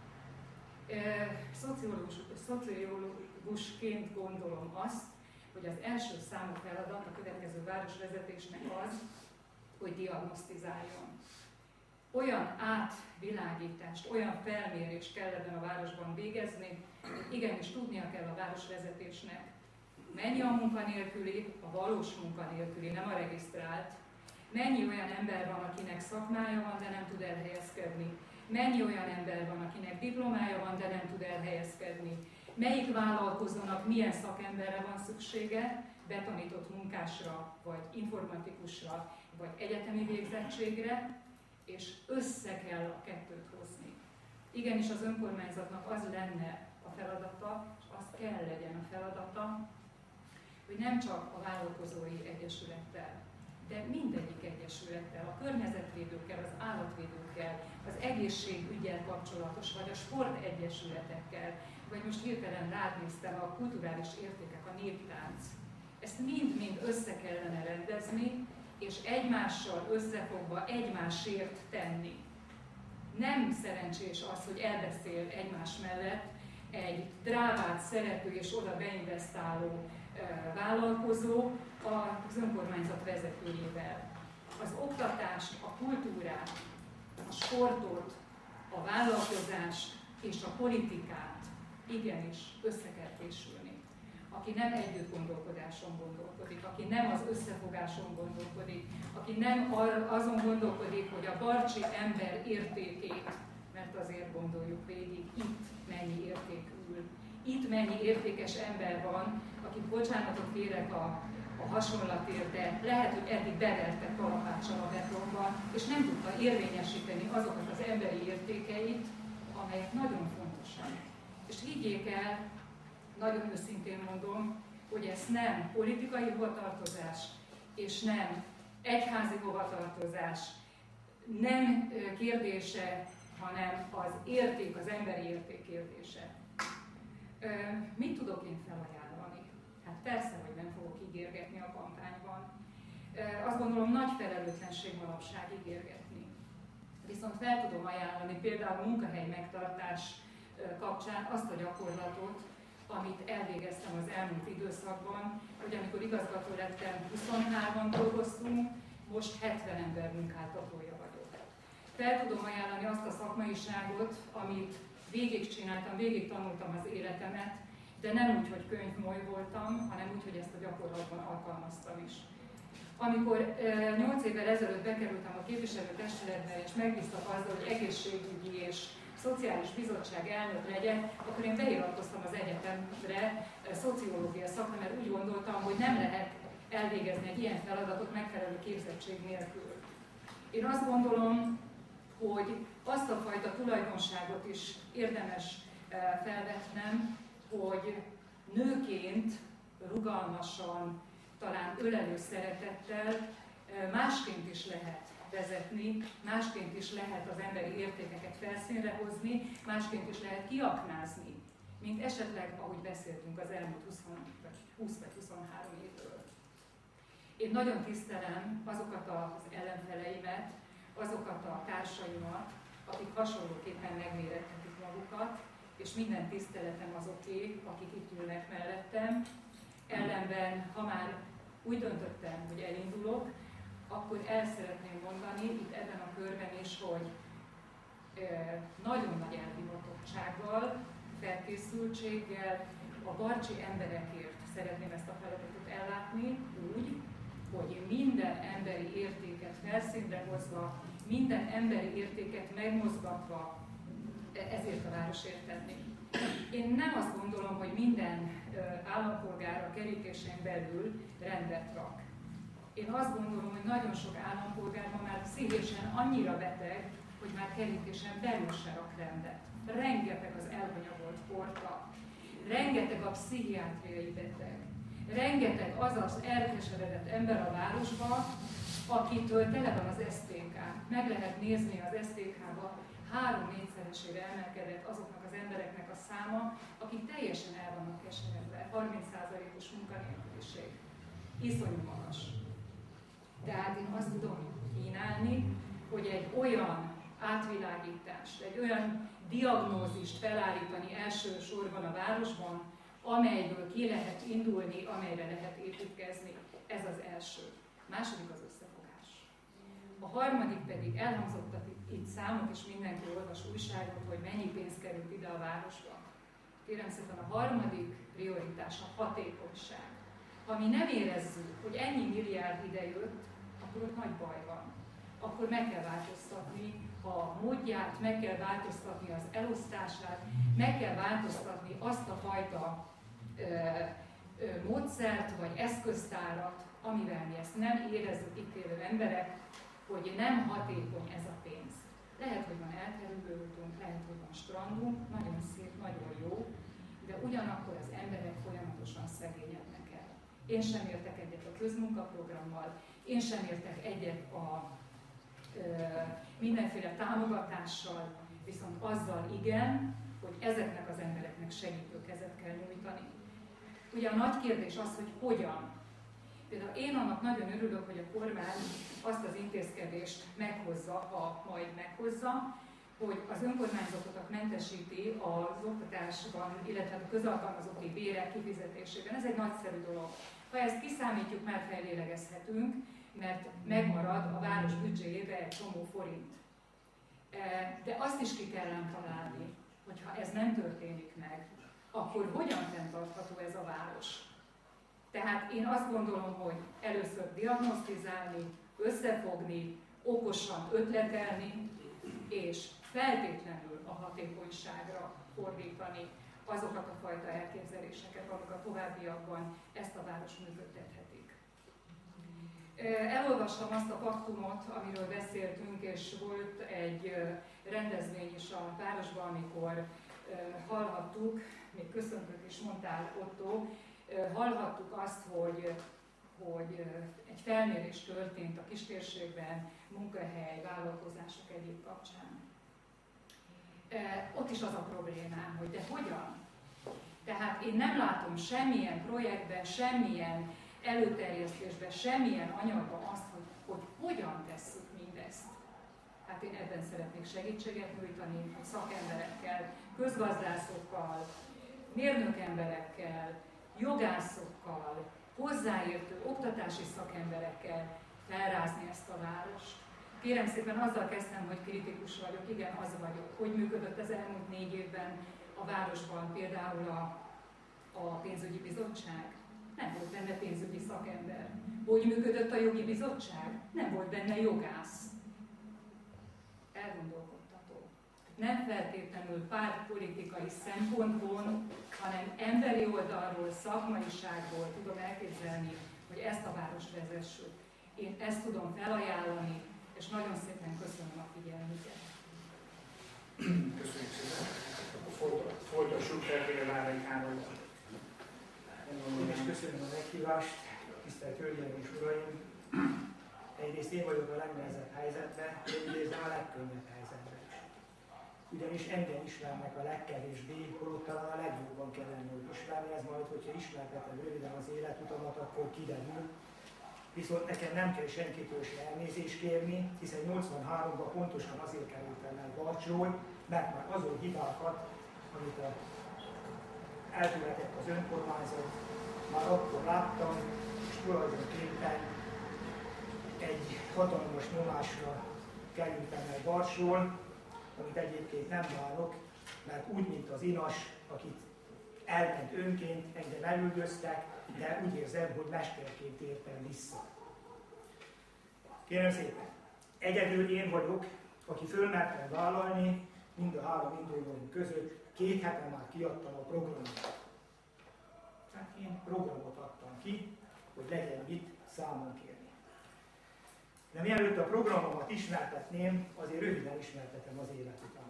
Szociológusként gondolom azt, hogy az első számú feladat a következő városvezetésnek az, hogy diagnosztizáljon. Olyan átvilágítást, olyan felmérést kell ebben a városban végezni, hogy igenis tudnia kell a városvezetésnek, mennyi a munkanélküli, a valós munkanélküli, nem a regisztrált, mennyi olyan ember van, akinek szakmája van, de nem tud elhelyezkedni, mennyi olyan ember van, akinek diplomája van, de nem tud elhelyezkedni, melyik vállalkozónak milyen szakemberre van szüksége, betanított munkásra, vagy informatikusra, vagy egyetemi végzettségre, és össze kell a kettőt hozni. Igenis az önkormányzatnak az lenne a feladata, és az kell legyen a feladata, hogy nem csak a vállalkozói egyesülettel, de mindegyik egyesülettel, a környezetvédőkkel, az állatvédőkkel, az egészségüggyel kapcsolatos, vagy a sportegyesületekkel, vagy most hirtelen ránéztem a kulturális értékek, a néptánc. Ezt mind-mind össze kellene rendezni, és egymással összefogva egymásért tenni. Nem szerencsés az, hogy elbeszél egymás mellett egy drávát szerető és oda beinvestáló vállalkozó az önkormányzat vezetőjével. Az oktatást, a kultúrát, a sportot, a vállalkozást és a politikát igenis össze kell fésülni. Aki nem együtt gondolkodáson gondolkodik, aki nem az összefogáson gondolkodik, aki nem azon gondolkodik, hogy a barcsi ember értékét, mert azért gondoljuk végig, itt mennyi érték ül. Itt mennyi értékes ember van, akik bocsánatot kérek a hasonlatért, de lehet, hogy eddig bevertek kalapáccsal a betonban, és nem tudta érvényesíteni azokat az emberi értékeit, amelyek nagyon fontosak. És higgyék el, nagyon őszintén mondom, hogy ez nem politikai hovatartozás, és nem egyházi hovatartozás, nem kérdése, hanem az érték, az emberi érték kérdése. Mit tudok én felajánlani? Hát persze, hogy nem fogok ígérgetni a kampányban. Azt gondolom, nagy felelőtlenség manapság ígérgetni. Viszont fel tudom ajánlani például a munkahely megtartás kapcsán azt a gyakorlatot, amit elvégeztem az elmúlt időszakban, hogy amikor igazgató lettem, 23-an dolgoztunk, most 70 ember munkáltatója vagyok. Fel tudom ajánlani azt a szakmaiságot, amit végigcsináltam, végig tanultam az életemet, de nem úgy, hogy könyvmoly voltam, hanem úgy, hogy ezt a gyakorlatban alkalmaztam is. Amikor 8 évvel ezelőtt bekerültem a képviselőtestületbe, és megbíztak azzal, hogy egészségügyi és szociális bizottság elnök legyek, akkor én beiratkoztam az egyetemre szociológia szakra, mert úgy gondoltam, hogy nem lehet elvégezni egy ilyen feladatot megfelelő képzettség nélkül. Én azt gondolom, hogy azt a fajta tulajdonságot is érdemes felvetnem, hogy nőként rugalmasan, talán ölelő szeretettel másként is lehet vezetni, másként is lehet az emberi értékeket felszínre hozni, másként is lehet kiaknázni, mint esetleg, ahogy beszéltünk az elmúlt 20 vagy 23 évről. Én nagyon tisztelem azokat az ellenfeleimet, azokat a társaimat, akik hasonlóképpen megmérettetik magukat, és minden tiszteletem azoké, akik itt ülnek mellettem. Ellenben, ha már úgy döntöttem, hogy elindulok, akkor el szeretném mondani itt ebben a körben is, hogy nagyon nagy elhivatottsággal, felkészültséggel a barcsi emberekért szeretném ezt a feladatot ellátni úgy, hogy minden emberi értéket felszínre hozva, minden emberi értéket megmozgatva ezért a városért tenni. Én nem azt gondolom, hogy minden állampolgár a kerítésen belül rendet rak. Én azt gondolom, hogy nagyon sok állampolgár ma már pszichésen annyira beteg, hogy már kerítésen belül se rak rendet. Rengeteg az elhanyagolt porta, rengeteg a pszichiátriai beteg, rengeteg az az elkeseredett ember a városban, akitől tele van az STK. Meg lehet nézni az STK-ba, 3-4-szeresére emelkedett azoknak az embereknek a száma, akik teljesen el vannak keseredve. 30%-os munkanélküliség. Iszonyú magas. Tehát én azt tudom kínálni, hogy egy olyan átvilágítást, egy olyan diagnózist felállítani elsősorban a városban, amelyből ki lehet indulni, amelyre lehet építkezni. Ez az első. Második az összefogás. A harmadik pedig elhangzottak itt számok, és mindenki olvas újságot, hogy mennyi pénz került ide a városba. Kérem szépen, a harmadik prioritás a hatékonyság. Ha mi nem érezzük, hogy ennyi milliárd ide jött, akkor ott nagy baj van. Akkor meg kell változtatni a módját, meg kell változtatni az elosztását, meg kell változtatni azt a fajta módszert vagy eszköztárat, amivel mi ezt nem érezzük itt élő emberek, hogy nem hatékony ez a pénz. Lehet, hogy van elterülő útunk, lehet, hogy van strandunk, nagyon szép, nagyon jó, de ugyanakkor az emberek folyamatosan szegényednek el. Én sem értek egyet a közmunkaprogrammal, én sem értek egyet a mindenféle támogatással, viszont azzal igen, hogy ezeknek az embereknek segítő kezet kell nyújtani. Ugye a nagy kérdés az, hogy hogyan. Például én annak nagyon örülök, hogy a kormány azt az intézkedést meghozza, ha majd meghozza, hogy az önkormányzatokat mentesíti az oktatásban, illetve a közalkalmazotti bérek kifizetésében. Ez egy nagyszerű dolog. Ha ezt kiszámítjuk, már fellélegezhetünk, mert megmarad a város büdzséjébe egy csomó forint. De azt is ki kellene találni, hogy ha ez nem történik meg, akkor hogyan fenntartható ez a város? Tehát én azt gondolom, hogy először diagnosztizálni, összefogni, okosan ötletelni, és feltétlenül a hatékonyságra fordítani azokat a fajta elképzeléseket, amik a továbbiakban ezt a város működtethetik. Elolvastam azt a paktumot, amiről beszéltünk, és volt egy rendezvény is a városban, amikor hallhattuk, még köszöntőt is mondtál, Otto, hallhattuk azt, hogy egy felmérés történt a kistérségben, munkahely, vállalkozások egyéb kapcsán. Ott is az a problémám, hogy de hogyan? Tehát én nem látom semmilyen projektben, semmilyen előterjesztésben, semmilyen anyagban azt, hogy hogyan tesszük mindezt. Hát én ebben szeretnék segítséget nyújtani, hogy szakemberekkel, közgazdászokkal, mérnökemberekkel, jogászokkal, hozzáértő oktatási szakemberekkel felrázni ezt a várost. Kérem szépen, azzal kezdtem, hogy kritikus vagyok, igen, az vagyok. Hogy működött az elmúlt 4 évben a városban például a pénzügyi bizottság? Nem volt benne pénzügyi szakember. Hogy működött a jogi bizottság? Nem volt benne jogász. Elgondolkodtató. nem feltétlenül pártpolitikai szempontból, hanem emberi oldalról, szakmaiságból tudom elképzelni, hogy ezt a várost vezessük. Én ezt tudom felajánlani, és nagyon szépen köszönöm a figyelmüket. Köszönjük szépen. Akkor folytassuk fel, Várai Károly. Én is köszönöm a meghívást, tisztelt Hölgyeim és Uraim! Egyrészt én vagyok a legnehezebb helyzetben, én érzem a legkönnyebb helyzetben is. Ugyanis engem ismernek a legkevésbé, holott talán a legjobban kellene, hogy ismerni, ez majd, hogyha ismertetem röviden az életutamat, akkor kiderül. Viszont nekem nem kell senkitől se elnézést kérni, hiszen 83-ban pontosan azért kerültem el Barcsról, mert már azon hibákat, amit elkövetett az önkormányzat, már akkor láttam, és tulajdonképpen egy hatalmas nyomásra kerültem el Barcsról, amit egyébként nem bánok, mert úgy, mint az Inas, akit elment önként, engem elüldöztek, de úgy érzem, hogy mesterként értem vissza. Kérem szépen, egyedül én vagyok, aki fölmertem vállalni, mind a 3 indulóink között 2 hete már kiadtam a programot. Tehát én programot adtam ki, hogy legyen mit számon kérni. De mielőtt a programomat ismertetném, azért röviden ismertetem az életutamat.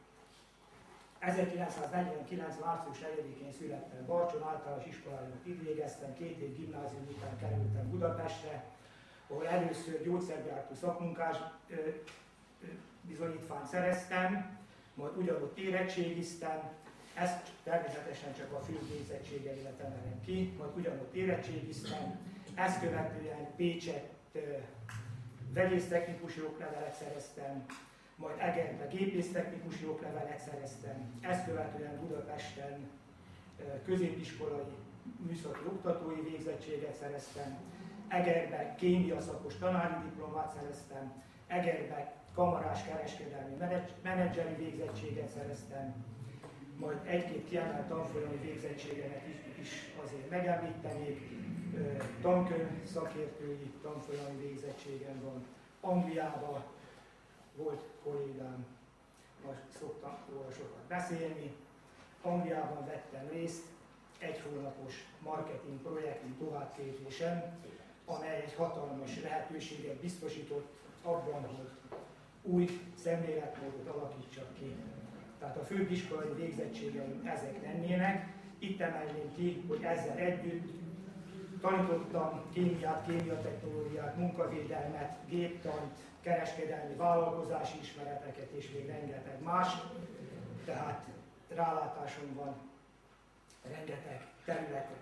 1949. március 4-én születtem Barcson, általános iskoláimat itt végeztem, 2 év gimnázium után kerültem Budapestre, ahol először gyógyszergyártó szakmunkás bizonyítványt szereztem, majd ugyanott érettségiztem, ezt természetesen csak a fővégzettségeimet emelem ki, majd ugyanott érettségiztem, ezt követően Pécsett vegyésztechnikusi oklevelet szereztem, majd Egerbe gépésztechnikusi oklevelet szereztem, ezt követően Budapesten középiskolai műszaki oktatói végzettséget szereztem, Egerbe kémia szakos tanári diplomát szereztem, Egerbe kamarás kereskedelmi menedzseri végzettséget szereztem, majd 1-2 kiemelt tanfolyami végzettségemet is azért megemlítenék, tankönyv szakértői tanfolyami végzettségem van. Angliában volt kollégám, most szoktam róla sokat beszélni. Angliában vettem részt 1 hónapos marketing projekti továbbképzésen, amely egy hatalmas lehetőséget biztosított abban, hogy új szemléletmódot alakítsak ki. Tehát a főiskolai végzettségeim ezek lennének. Itt emelném ki, hogy ezzel együtt tanítottam kémiát, kémiatechnológiát, munkavédelmet, géptant, kereskedelmi vállalkozási ismereteket és még rengeteg más. Tehát rálátásom van rengeteg területre.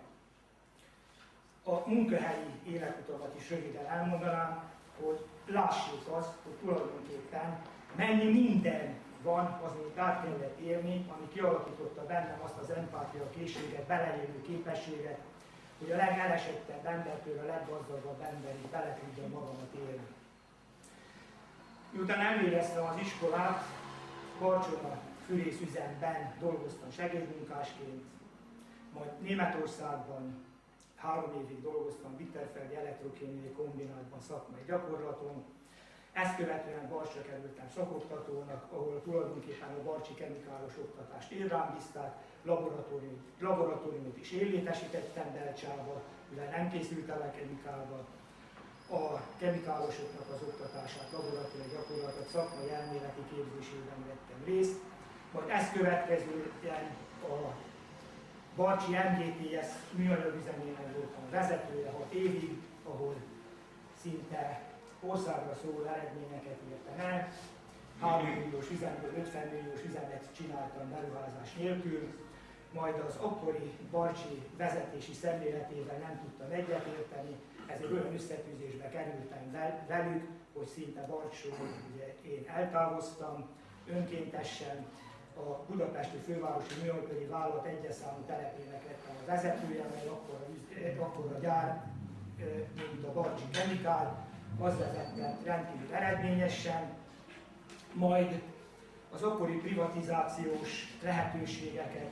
A munkahelyi életutamat is röviden elmondanám, hogy lássuk azt, hogy tulajdonképpen mennyi minden van, az, amit át kellett élni, ami kialakította bennem azt az empátia készséget, beleélő képességet, hogy a legelesettebb embertől a leggazdagabb emberig bele tudjam magamat élni. Miután elvégeztem az iskolát, Barcson a fűrészüzemben dolgoztam segédmunkásként, majd Németországban 3 évig dolgoztam Bitterfeldi elektrokémiai kombinátban szakmai gyakorlaton. Ezt követően Barcsra kerültem szakoktatónak, ahol tulajdonképpen a barcsi kemikálos oktatást én rám bízták, laboratóriumot is én létesítettem Belcsába, mivel nem készültem el kemikálba. A kemikálosoknak az oktatását, laboratóriumi gyakorlatot, szakmai elméleti képzésében vettem részt. Majd ezt következően a Barcsi MGTS műanyagüzemének voltam vezetője 6 évig, ahol szinte országra szóló eredményeket értem el. 3 milliós üzemből 50 milliós üzemet csináltam beruházás nélkül, majd az akkori Barcsi vezetési szemléletével nem tudtam egyetérteni, ezért olyan összetűzésbe kerültem velük, hogy szinte Barcsról én eltávoztam önkéntesen. A budapesti fővárosi műanyagipari vállalat 1-es számú telepének lettem a vezetője, mely akkor a gyár, mint a Barcsi Chemical, az vezette rendkívül eredményesen, majd az akkori privatizációs lehetőségeket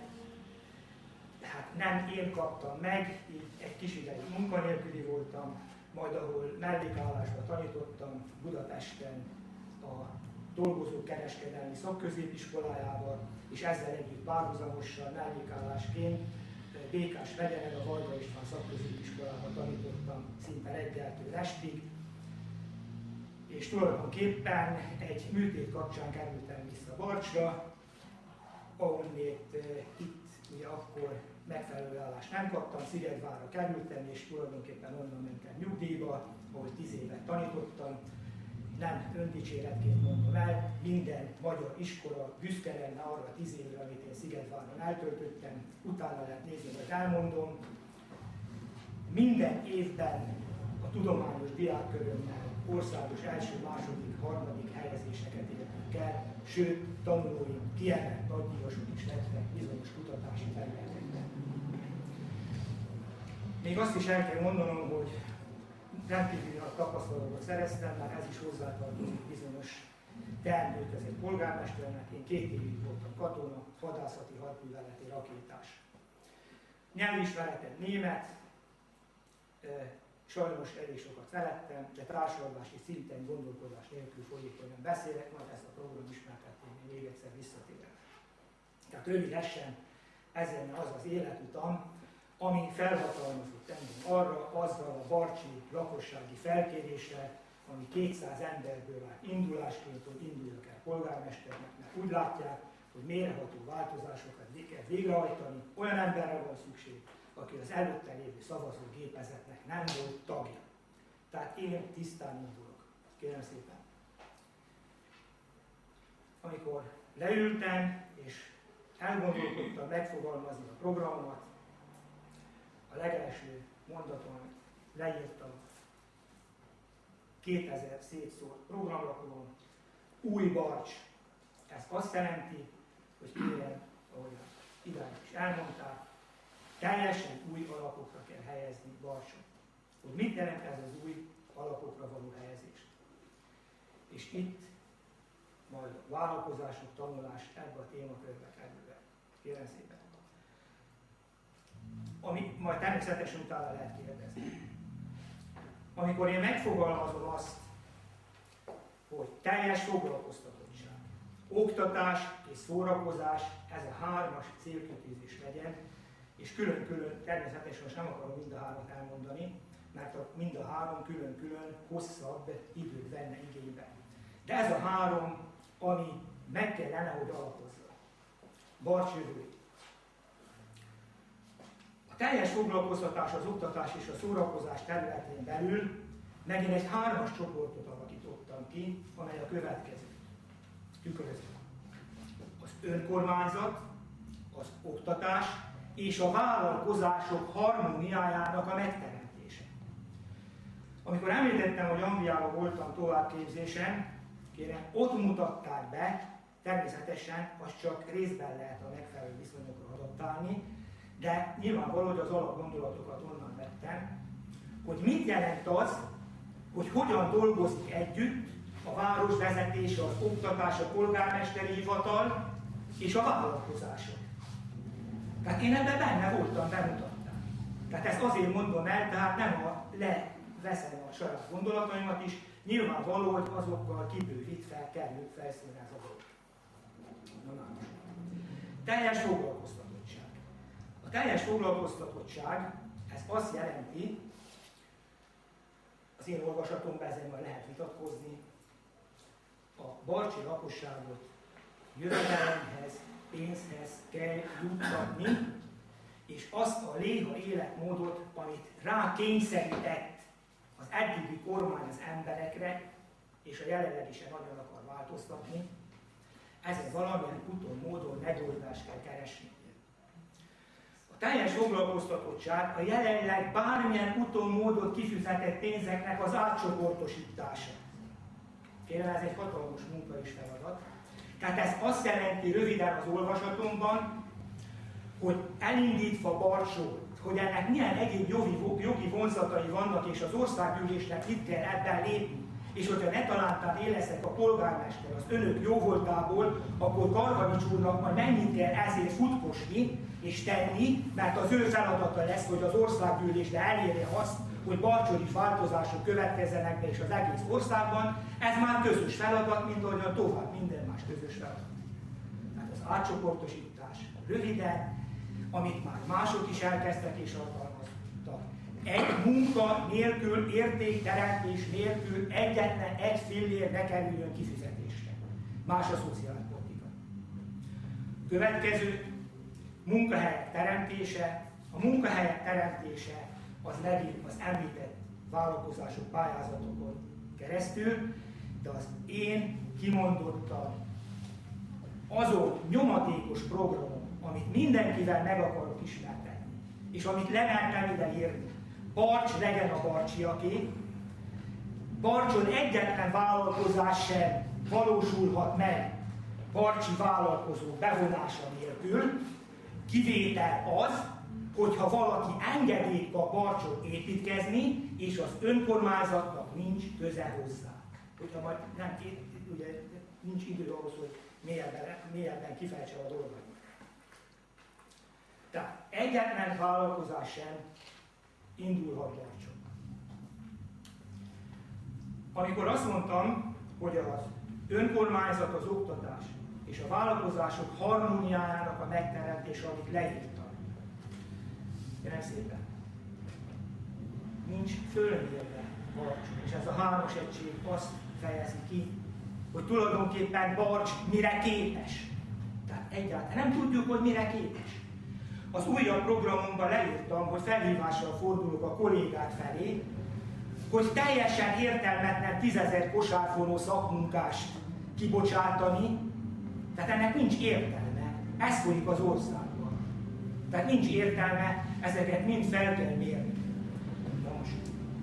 nem én kaptam meg, így egy kis ideig munkanélküli voltam, majd ahol mellékállásba tanítottam Budapesten a dolgozók kereskedelmi szakközépiskolájával, és ezzel együtt párhuzamosan mellékállásként Békás megyeren a Varga István szakközépiskolában tanítottam szinte reggeltől estig, és tulajdonképpen egy műtét kapcsán kerültem vissza Barcsra, ahonnét itt ugye akkor megfelelő állást nem kaptam, Szigetvárra kerültem, és tulajdonképpen onnan mentem nyugdíjba, ahol 10 évet tanítottam. Nem öndicséretként mondom el, minden magyar iskola büszke lenne arra a 10 évre, amit én Szigetváron eltöltöttem, utána lehet nézni, hogy elmondom. Minden évben a tudományos diákkörömmel országos első, második, harmadik helyezéseket értünk el, sőt, tanulóim kiemelt nagydíjasok is lettek bizonyos kutatási területekben. Még azt is el kell mondanom, hogy rendkívül nagy tapasztalatot szereztem, mert ez is hozzátartozik bizonyos teendők közé polgármesternek. Én 2 évig voltam katona, hadászati hadműveleti rakétás. Nyelvismeretem német, sajnos elég sokat felettem, de társadalmi szinten gondolkodás nélkül folyékonyan beszélek, majd ezt a program ismertetén még egyszer visszatérek. Tehát rövidesen ez lenne az az életutam, ami felhatalmazott engem arra, azzal a barcsi lakossági felkéréssel, ami 200 emberből áll indulásként, hogy induljak el polgármesternek, mert úgy látják, hogy mélyreható változásokat kell végrehajtani, olyan emberre van szükség, aki az előtte lévő szavazógépezetnek nem volt tagja. Tehát én tisztán indulok. Kérem szépen. Amikor leültem, és elgondolkodtam megfogalmazni a programot, a legelső mondaton leírtam 2000 szétszórt programlapon, új Barcs. Ez azt jelenti, hogy kérem, ahogy idáig is elmondták, teljesen új alapokra kell helyezni Barcsot. Hogy mit jelent ez az új alapokra való helyezés? És itt majd a vállalkozások, tanulás ebbe a témakörbe kerül be. Kérem szépen. Ami majd természetesen utána lehet kérdezni. Amikor én megfogalmazom azt, hogy teljes foglalkoztatottság, oktatás és szórakozás, ez a 3-as célkitűzés legyen, és külön-külön, természetesen most nem akarom mind a 3-at elmondani, mert mind a 3 külön-külön hosszabb időt venne igénybe. De ez a 3, ami meg kellene, hogy alapozza. Barcs jövőjét. A teljes foglalkoztatás, az oktatás és a szórakozás területén belül megint egy 3-as csoportot alakítottam ki, amely a következő. Tükrözi. Az önkormányzat, az oktatás és a vállalkozások harmóniájának a megteremtése. Amikor említettem, hogy Angliában voltam továbbképzésen, kérem, ott mutatták be, természetesen az csak részben lehet a megfelelő viszonyokra adaptálni, de nyilvánvaló, hogy az alapgondolatokat onnan vettem, hogy mit jelent az, hogy hogyan dolgozik együtt a városvezetés, az oktatás, a polgármesteri hivatal és a vállalkozások. Tehát én ebben benne voltam, bemutattam. Tehát ezt azért mondom el, tehát nem leveszem a saját gondolataimat is, nyilvánvaló, hogy azokkal kibővítve kerül felszínre ez a dolog. Teljes foglalkoztatottság. A teljes foglalkoztatottság, ez azt jelenti, az én olvasatomban ezen majd lehet vitatkozni, a barcsi lakosságot jövedelemhez, pénzhez kell juttatni, és azt a léha életmódot, amit rákényszerített az eddigi kormány az emberekre, és a jelenleg is nagyon akar változtatni, ezen valamilyen úton, módon megoldást kell keresni. A teljes foglalkoztatottság a jelenleg bármilyen úton, módon kifizetett pénzeknek az átcsoportosítása. Kérem, ez egy hatalmas munka és feladat. Tehát ez azt jelenti röviden az olvasatomban, hogy elindítva Barcsot, hogy ennek milyen egyéb jogi vonzatai vannak, és az országgyűlésnek itt kell ebben lépni, és hogyha ne talántán én leszek a polgármester az önök jóvoltából, akkor Karhanics úrnak majd mennyit kell ezért futkosni és tenni, mert az ő feladata lesz, hogy az országgyűlésbe elérje azt, hogy Barcson is változások következzenek be és az egész országban, ez már közös feladat, mint ahogyan tovább minden más közös feladat. Tehát az átcsoportosítás röviden, amit már mások is elkezdtek és alkalmaztak. Egy munka nélkül, értékteremtés nélkül egyetlen egy fillér ne kerüljön kifizetésre. Más a szociálpolitika. Következő, munkahelyek teremtése. A munkahelyek teremtése az megint az említett vállalkozások pályázatokon keresztül, de az én kimondottan azon nyomatékos programom, amit mindenkivel meg akarok ismertetni, és amit lemertem ide írni, Barcs legyen a barcsiaké, Barcson egyetlen vállalkozás sem valósulhat meg barcsi vállalkozók bevonása nélkül, kivétel az, hogyha valaki engedélyt kap Barcson építkezni, és az önkormányzatnak nincs köze hozzá. Hogyha majd nem, ugye, nincs idő ahhoz, hogy mélyebben kifejtse a dolgot. Tehát egyetlen vállalkozás sem indulhat Barcson. Amikor azt mondtam, hogy az önkormányzat, az oktatás és a vállalkozások harmóniájának a megteremtése, amit leírtam. Kérem szépen. Nincs fölmérve Barcson, és ez a hármas egység azt fejezi ki, hogy tulajdonképpen Barcs mire képes. Tehát egyáltalán nem tudjuk, hogy mire képes. Az újabb programunkban leírtam, hogy felhívással fordulok a kollégák felé, hogy teljesen értelmetlen 10 000 kosárfonó szakmunkást kibocsátani, tehát ennek nincs értelme. Ez folyik az országban. Tehát nincs értelme, ezeket mind fel kell mérni. Na most.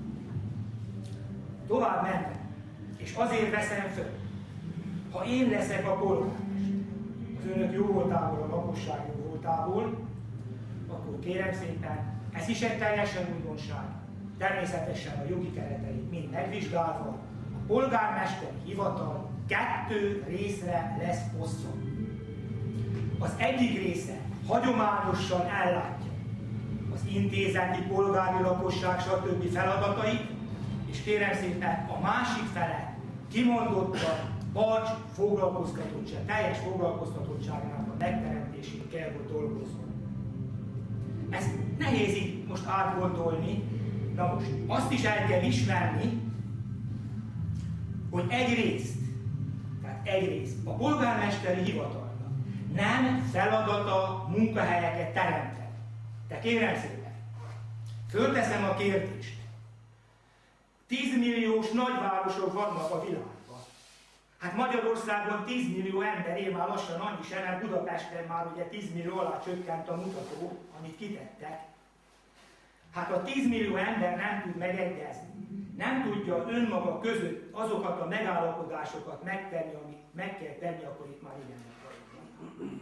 Tovább menve. És azért veszem föl, ha én leszek a polgármester, az önök jó voltából, a lakosság jó voltából, akkor kérem szépen, ez is egy teljesen újdonság. Természetesen a jogi kereteit mind megvizsgálva, a polgármesteri hivatal 2 részre lesz osztva. Az egyik része hagyományosan ellátja az intézeti, polgári lakosság stb. Feladatait, és kérem szépen a másik fele kimondottan Barcs foglalkoztatottság, teljes foglalkoztatottságnak a megteremtésén kell, hogy dolgozzon. Ezt nehéz így most átgondolni. Na most, azt is el kell ismerni, hogy egyrészt a polgármesteri hivatalnak nem feladata munkahelyeket teremteni. De kérem szépen, fölteszem a kérdést. 10 milliós nagyvárosok vannak a világban. Hát Magyarországon 10 millió ember él már lassan annyi sem, mert Budapesten már ugye 10 millió alá csökkent a mutató, amit kitettek. Hát a 10 millió ember nem tud megegyezni, nem tudja önmaga között azokat a megállapodásokat megtenni, amit meg kell tenni, akkor itt már igen megvalósul.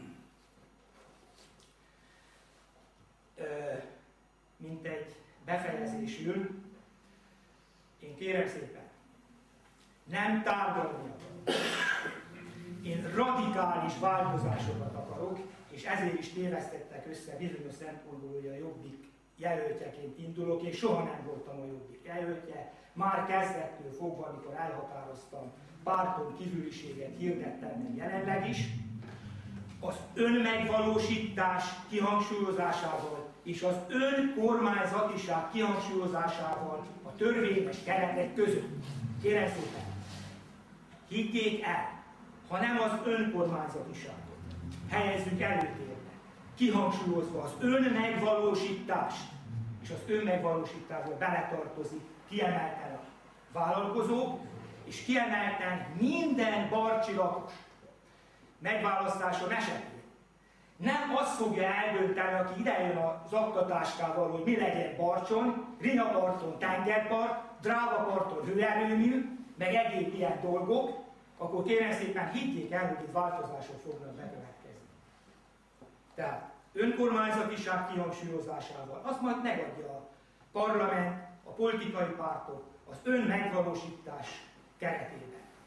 Mint egy befejezésül, én kérem szépen, nem tárgyalni akarok. Én radikális változásokat akarok, és ezért is tévesztettek össze bizonyos szempontból, hogy a Jobbik jelöltjeként indulok. Én soha nem voltam a Jobbik jelöltje. Már kezdettől fogva, amikor elhatároztam, párton kívüliséget hirdettem meg jelenleg is. Az önmegvalósítás kihangsúlyozásával és az önkormányzatiság kihangsúlyozásával a törvényes keretek között. Kérem szépen, higgyék el, ha nem az önkormányzatiságot helyezzük előtérbe, kihangsúlyozva az önmegvalósítást, és az önmegvalósításba beletartozik kiemelten a vállalkozók, és kiemelten minden barcsi lakos megválasztáson esetén. Nem azt fogja eldönteni, aki idejön az aktatáskával, hogy mi legyen Barcson, Rinaparton tengerpart, Drávaparton hőerőmű, meg egyéb ilyen dolgok, akkor kérem szépen higgyék el, hogy itt változások fognak bekövetkezni. Tehát önkormányzatiság kihangsúlyozásával, azt majd megadja a parlament, a politikai pártok az önmegvalósítás keretében.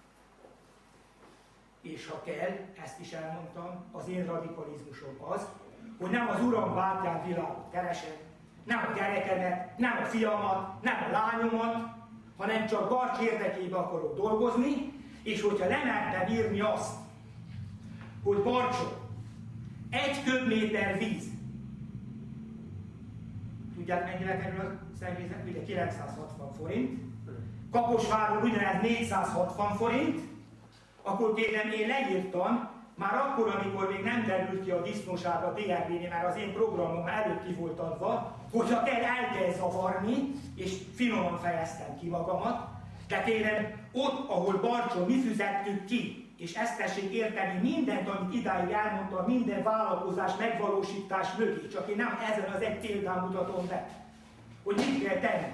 És ha kell, ezt is elmondtam, az én radikalizmusom az, hogy nem az uram bátyám világot keresek, nem a gyerekemet, nem a fiamat, nem a lányomat, hanem csak Barcs érdekében akarok dolgozni, és hogyha lemertem írni azt, hogy Barcson 1 köbméter víz, tudják mennyivel kerül a szennyvíznek? Ugye 960 forint, Kaposváron ugyanez 460 forint, akkor kérem, én leírtam, már akkor, amikor még nem derült ki a disznóság a DRV-nél, mert az én programom előtt ki volt adva, hogyha kell, el kell zavarni, és finoman fejeztem ki magamat, de kérem, ott, ahol Barcson mi fizettük ki, és ezt tessék érteni mindent, amit idáig elmondtam, minden vállalkozás, megvalósítás mögé, csak én nem ezen az egy példán mutatom be, hogy mit kell tenni.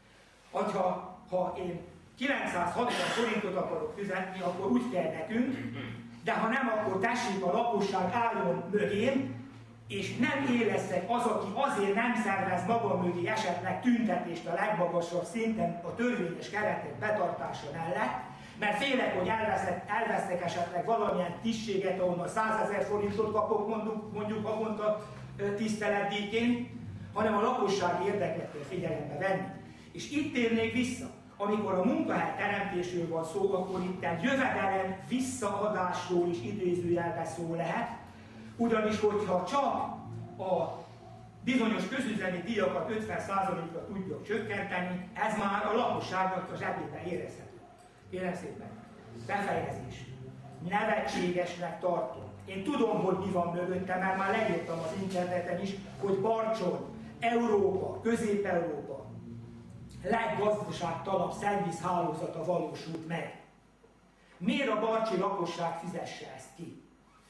Ha én 960 forintot akarok fizetni, akkor úgy kell nekünk, de ha nem, akkor tessék a lakosság álljon mögém, és nem én leszek az, aki azért nem szervez maga mögé esetleg tüntetést a legmagasabb szinten a törvényes keretek betartása mellett, mert félek, hogy elveszek esetleg valamilyen tisztséget, ahonnan 100 000 forintot kapok mondjuk havonta tiszteletdíjként, hanem a lakosság érdekét kell figyelembe venni. És itt térnék vissza. Amikor a munkahely teremtésről van szó, akkor itt egy jövedelem visszaadásról is idézőjelben szó lehet, ugyanis hogyha csak a bizonyos közüzemi díjakat 50%-ra tudjuk csökkenteni, ez már a lakosságnak a zsebében érezhető. Kérem szépen, befejezés. Nevetségesnek tartom. Én tudom, hogy mi van mögöttem, mert már leírtam az interneten is, hogy Barcson, Európa, Közép-Európa leggazdaságtalanabb szennyvízhálózata valósult meg. Miért a barcsi lakosság fizesse ezt ki?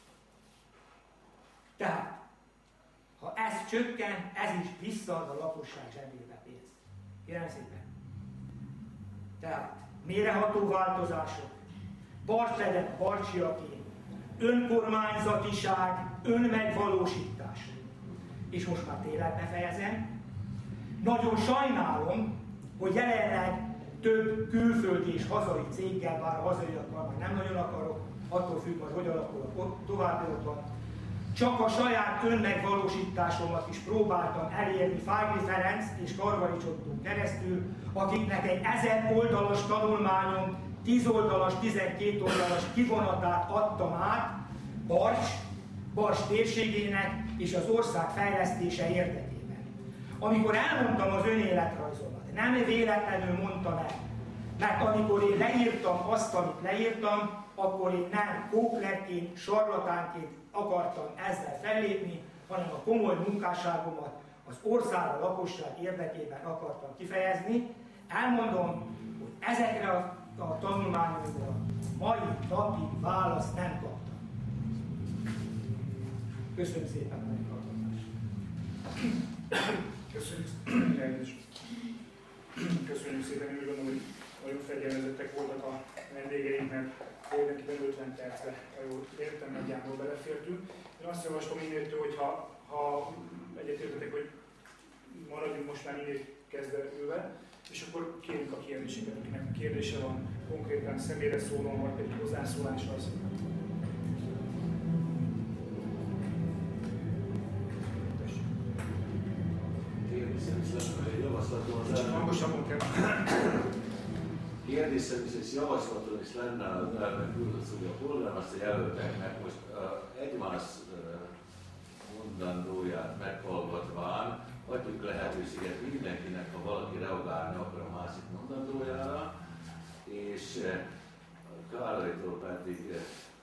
Tehát, ha ez csökken, ez is visszaad a lakosság zsebébe pénzt. Kérem szépen. Tehát, mélyreható változások, Barcs legyen a barcsiaké, önkormányzatiság, önmegvalósítás. És most már tényleg befejezem. Nagyon sajnálom, hogy jelenleg több külföldi és hazai céggel, bár a hazaiakkal már nem nagyon akarok, attól függ, hogy alakul a továbbiakban, csak a saját önmegvalósításomat is próbáltam elérni Fágyi Ferenc és Karvarics Otton keresztül, akiknek egy 1000 oldalas tanulmányom 10 oldalas, 12 oldalas kivonatát adtam át Barcs térségének és az ország fejlesztése érdekében. Amikor elmondtam az önéletrajzomat, nem véletlenül mondtam el, mert amikor én leírtam azt, amit leírtam, akkor én nem kóklerként, sarlatánként akartam ezzel fellépni, hanem a komoly munkásságomat az ország, a lakosság érdekében akartam kifejezni. Elmondom, hogy ezekre a tanulmányokra mai napi választ nem kaptam. Köszönöm szépen a meghallgatást. Köszönjük szépen, úgy gondolom, hogy nagyon fegyelmezettek voltak a vendégeink, mert mindenkiben 50 percre, ha jól értem, nagyjából belefértünk. Én azt javaslom mindértől, hogy ha egyetértetek, hogy maradjunk most már mindjárt kezdve ülve, és akkor kérjük a kérdéseket, akinek kérdése van, konkrétan személyre szólom, vagy pedig hozzászóláshoz. Hangosabban kell. Kérdésem is, javaslatom is lenne az elnök úrhoz, hogy a polgármester jelölteknek most egymás mondandóját meghallgatván adjuk lehetőséget mindenkinek, ha valaki reagálni akar a másik mondandójára, és Károlytól pedig,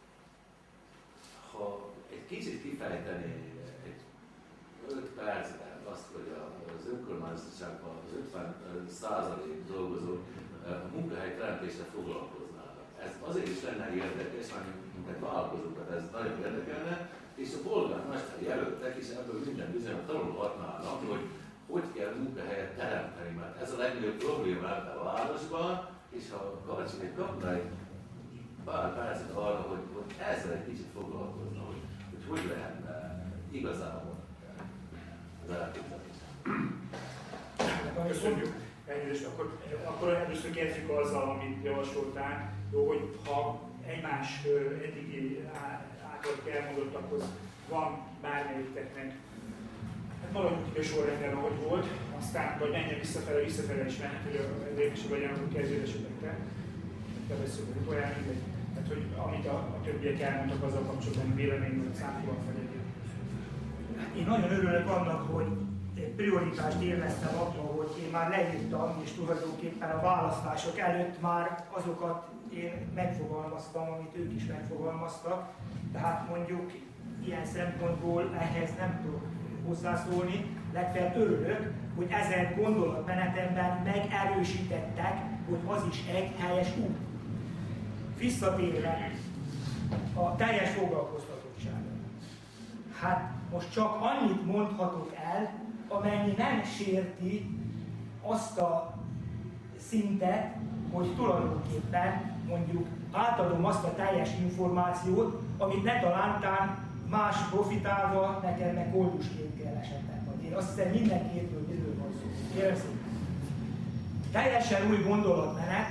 ha egy kicsit kifejteni egy 5 percben azt, hogy az önkormányzatságban az 50% dolgozó munkahelyteremtésre foglalkoznának. Ez azért is lenne érdekes, mint egy vállalkozókat ez nagyon érdekelne, és a polgármester jelöltek is ebből minden bizonyos tanulhatnának, hogy kell munkahelyet teremteni, mert ez a legnagyobb probléma ebben a városban, és ha Karcsinék kapna egy pár percet arra, hogy ezzel egy kicsit foglalkozna, hogy lehetne igazából az elképzelés. Köszönjük. Elnézést, akkor először kezdjük azzal, amit javasoltál, jó, hogy ha egymás eddigi által elmondottakhoz van bármelyiknek valahogy úgy sorrendben, ahogy volt, aztán vagy menjen visszafele is menhet, hogy az érdekesebb legyen, hogy kezdődésetekre. Beveszünk a utoljára, mindegy. Tehát, hogy amit a többiek elmondtak azzal kapcsolatban, véleményről számfoglalom fel egyébként. Én nagyon örülök annak, hogy prioritást élveztem abban, hogy én már leírtam, és tulajdonképpen a választások előtt már azokat én megfogalmaztam, amit ők is megfogalmaztak. Tehát mondjuk ilyen szempontból ehhez nem tudok hozzászólni, legfeljebb örülök, hogy ezen gondolatmenetemben megerősítettek, hogy az is egy helyes út. Visszatérve a teljes foglalkoztatottságra. Hát most csak annyit mondhatok el, amennyi nem sérti azt a szintet, hogy tulajdonképpen mondjuk átadom azt a teljes információt, amit ne talántán más profitálva nekem meg koldusként kell esetleg adni. Én azt hiszem mindenkétől miről van szó. Érzik? Teljesen új gondolatmenet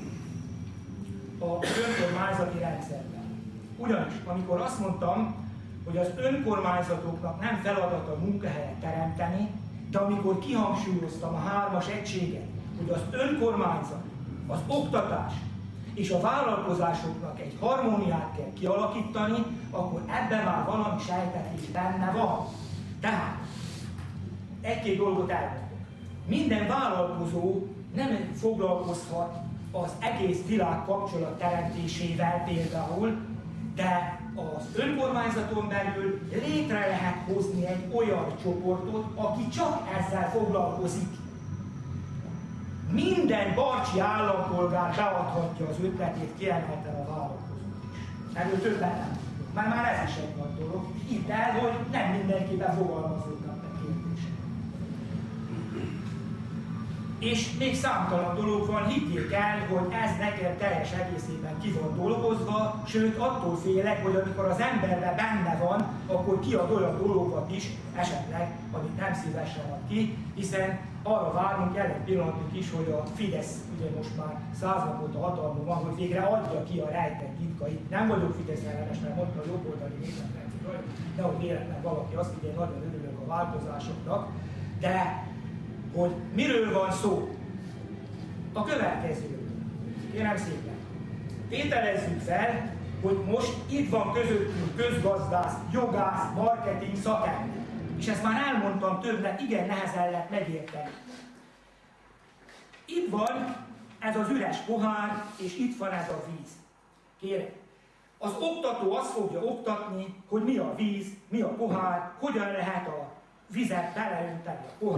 az önkormányzati rendszerben. Ugyanis, amikor azt mondtam, hogy az önkormányzatoknak nem feladata munkahelyet teremteni, de amikor kihangsúlyoztam a 3-as egységet, hogy az önkormányzat, az oktatás és a vállalkozásoknak egy harmóniát kell kialakítani, akkor ebben már valami sejtetés benne van. Tehát, egy-két dolgot elmondok. Minden vállalkozó nem foglalkozhat az egész világ kapcsolat teremtésével például, de az önkormányzaton belül létre lehet hozni egy olyan csoportot, aki csak ezzel foglalkozik. Minden barcsi állampolgár beadhatja az ötletét, kiemelten a vállalkozót is. Erről többet nem. Már ez is egy nagy dolog. Hidd el, hogy nem mindenkiben fogalmazódnak a kérdések. És még számtalan dolog van, higgyék el, hogy ez nekem teljes egészében ki van dolgozva, sőt attól félek, hogy amikor az emberben benne van, akkor kiad olyan dolgokat is, esetleg, amit nem szívesen ad ki, hiszen arra várunk el egy pillanatig is, hogy a Fidesz ugye most már 100 napot hatalmon van, hogy végre adja ki a rejtett titkait. Nem vagyok Fidesz ellenes, mert mondta a jobboldali népemberről, nehogy véletlen valaki azt, hogy én nagyon örülök a változásoknak, de hogy miről van szó? A következő. Kérem szépen. Tételezzük fel, hogy most itt van közöttünk közgazdász, jogász, marketing szakember. És ezt már elmondtam többnek, igen nehezen lehet megérteni. Itt van ez az üres pohár, és itt van ez a víz. Kérem, az oktató azt fogja oktatni, hogy mi a víz, mi a pohár, hogyan lehet a vizet beleönteni a pohár.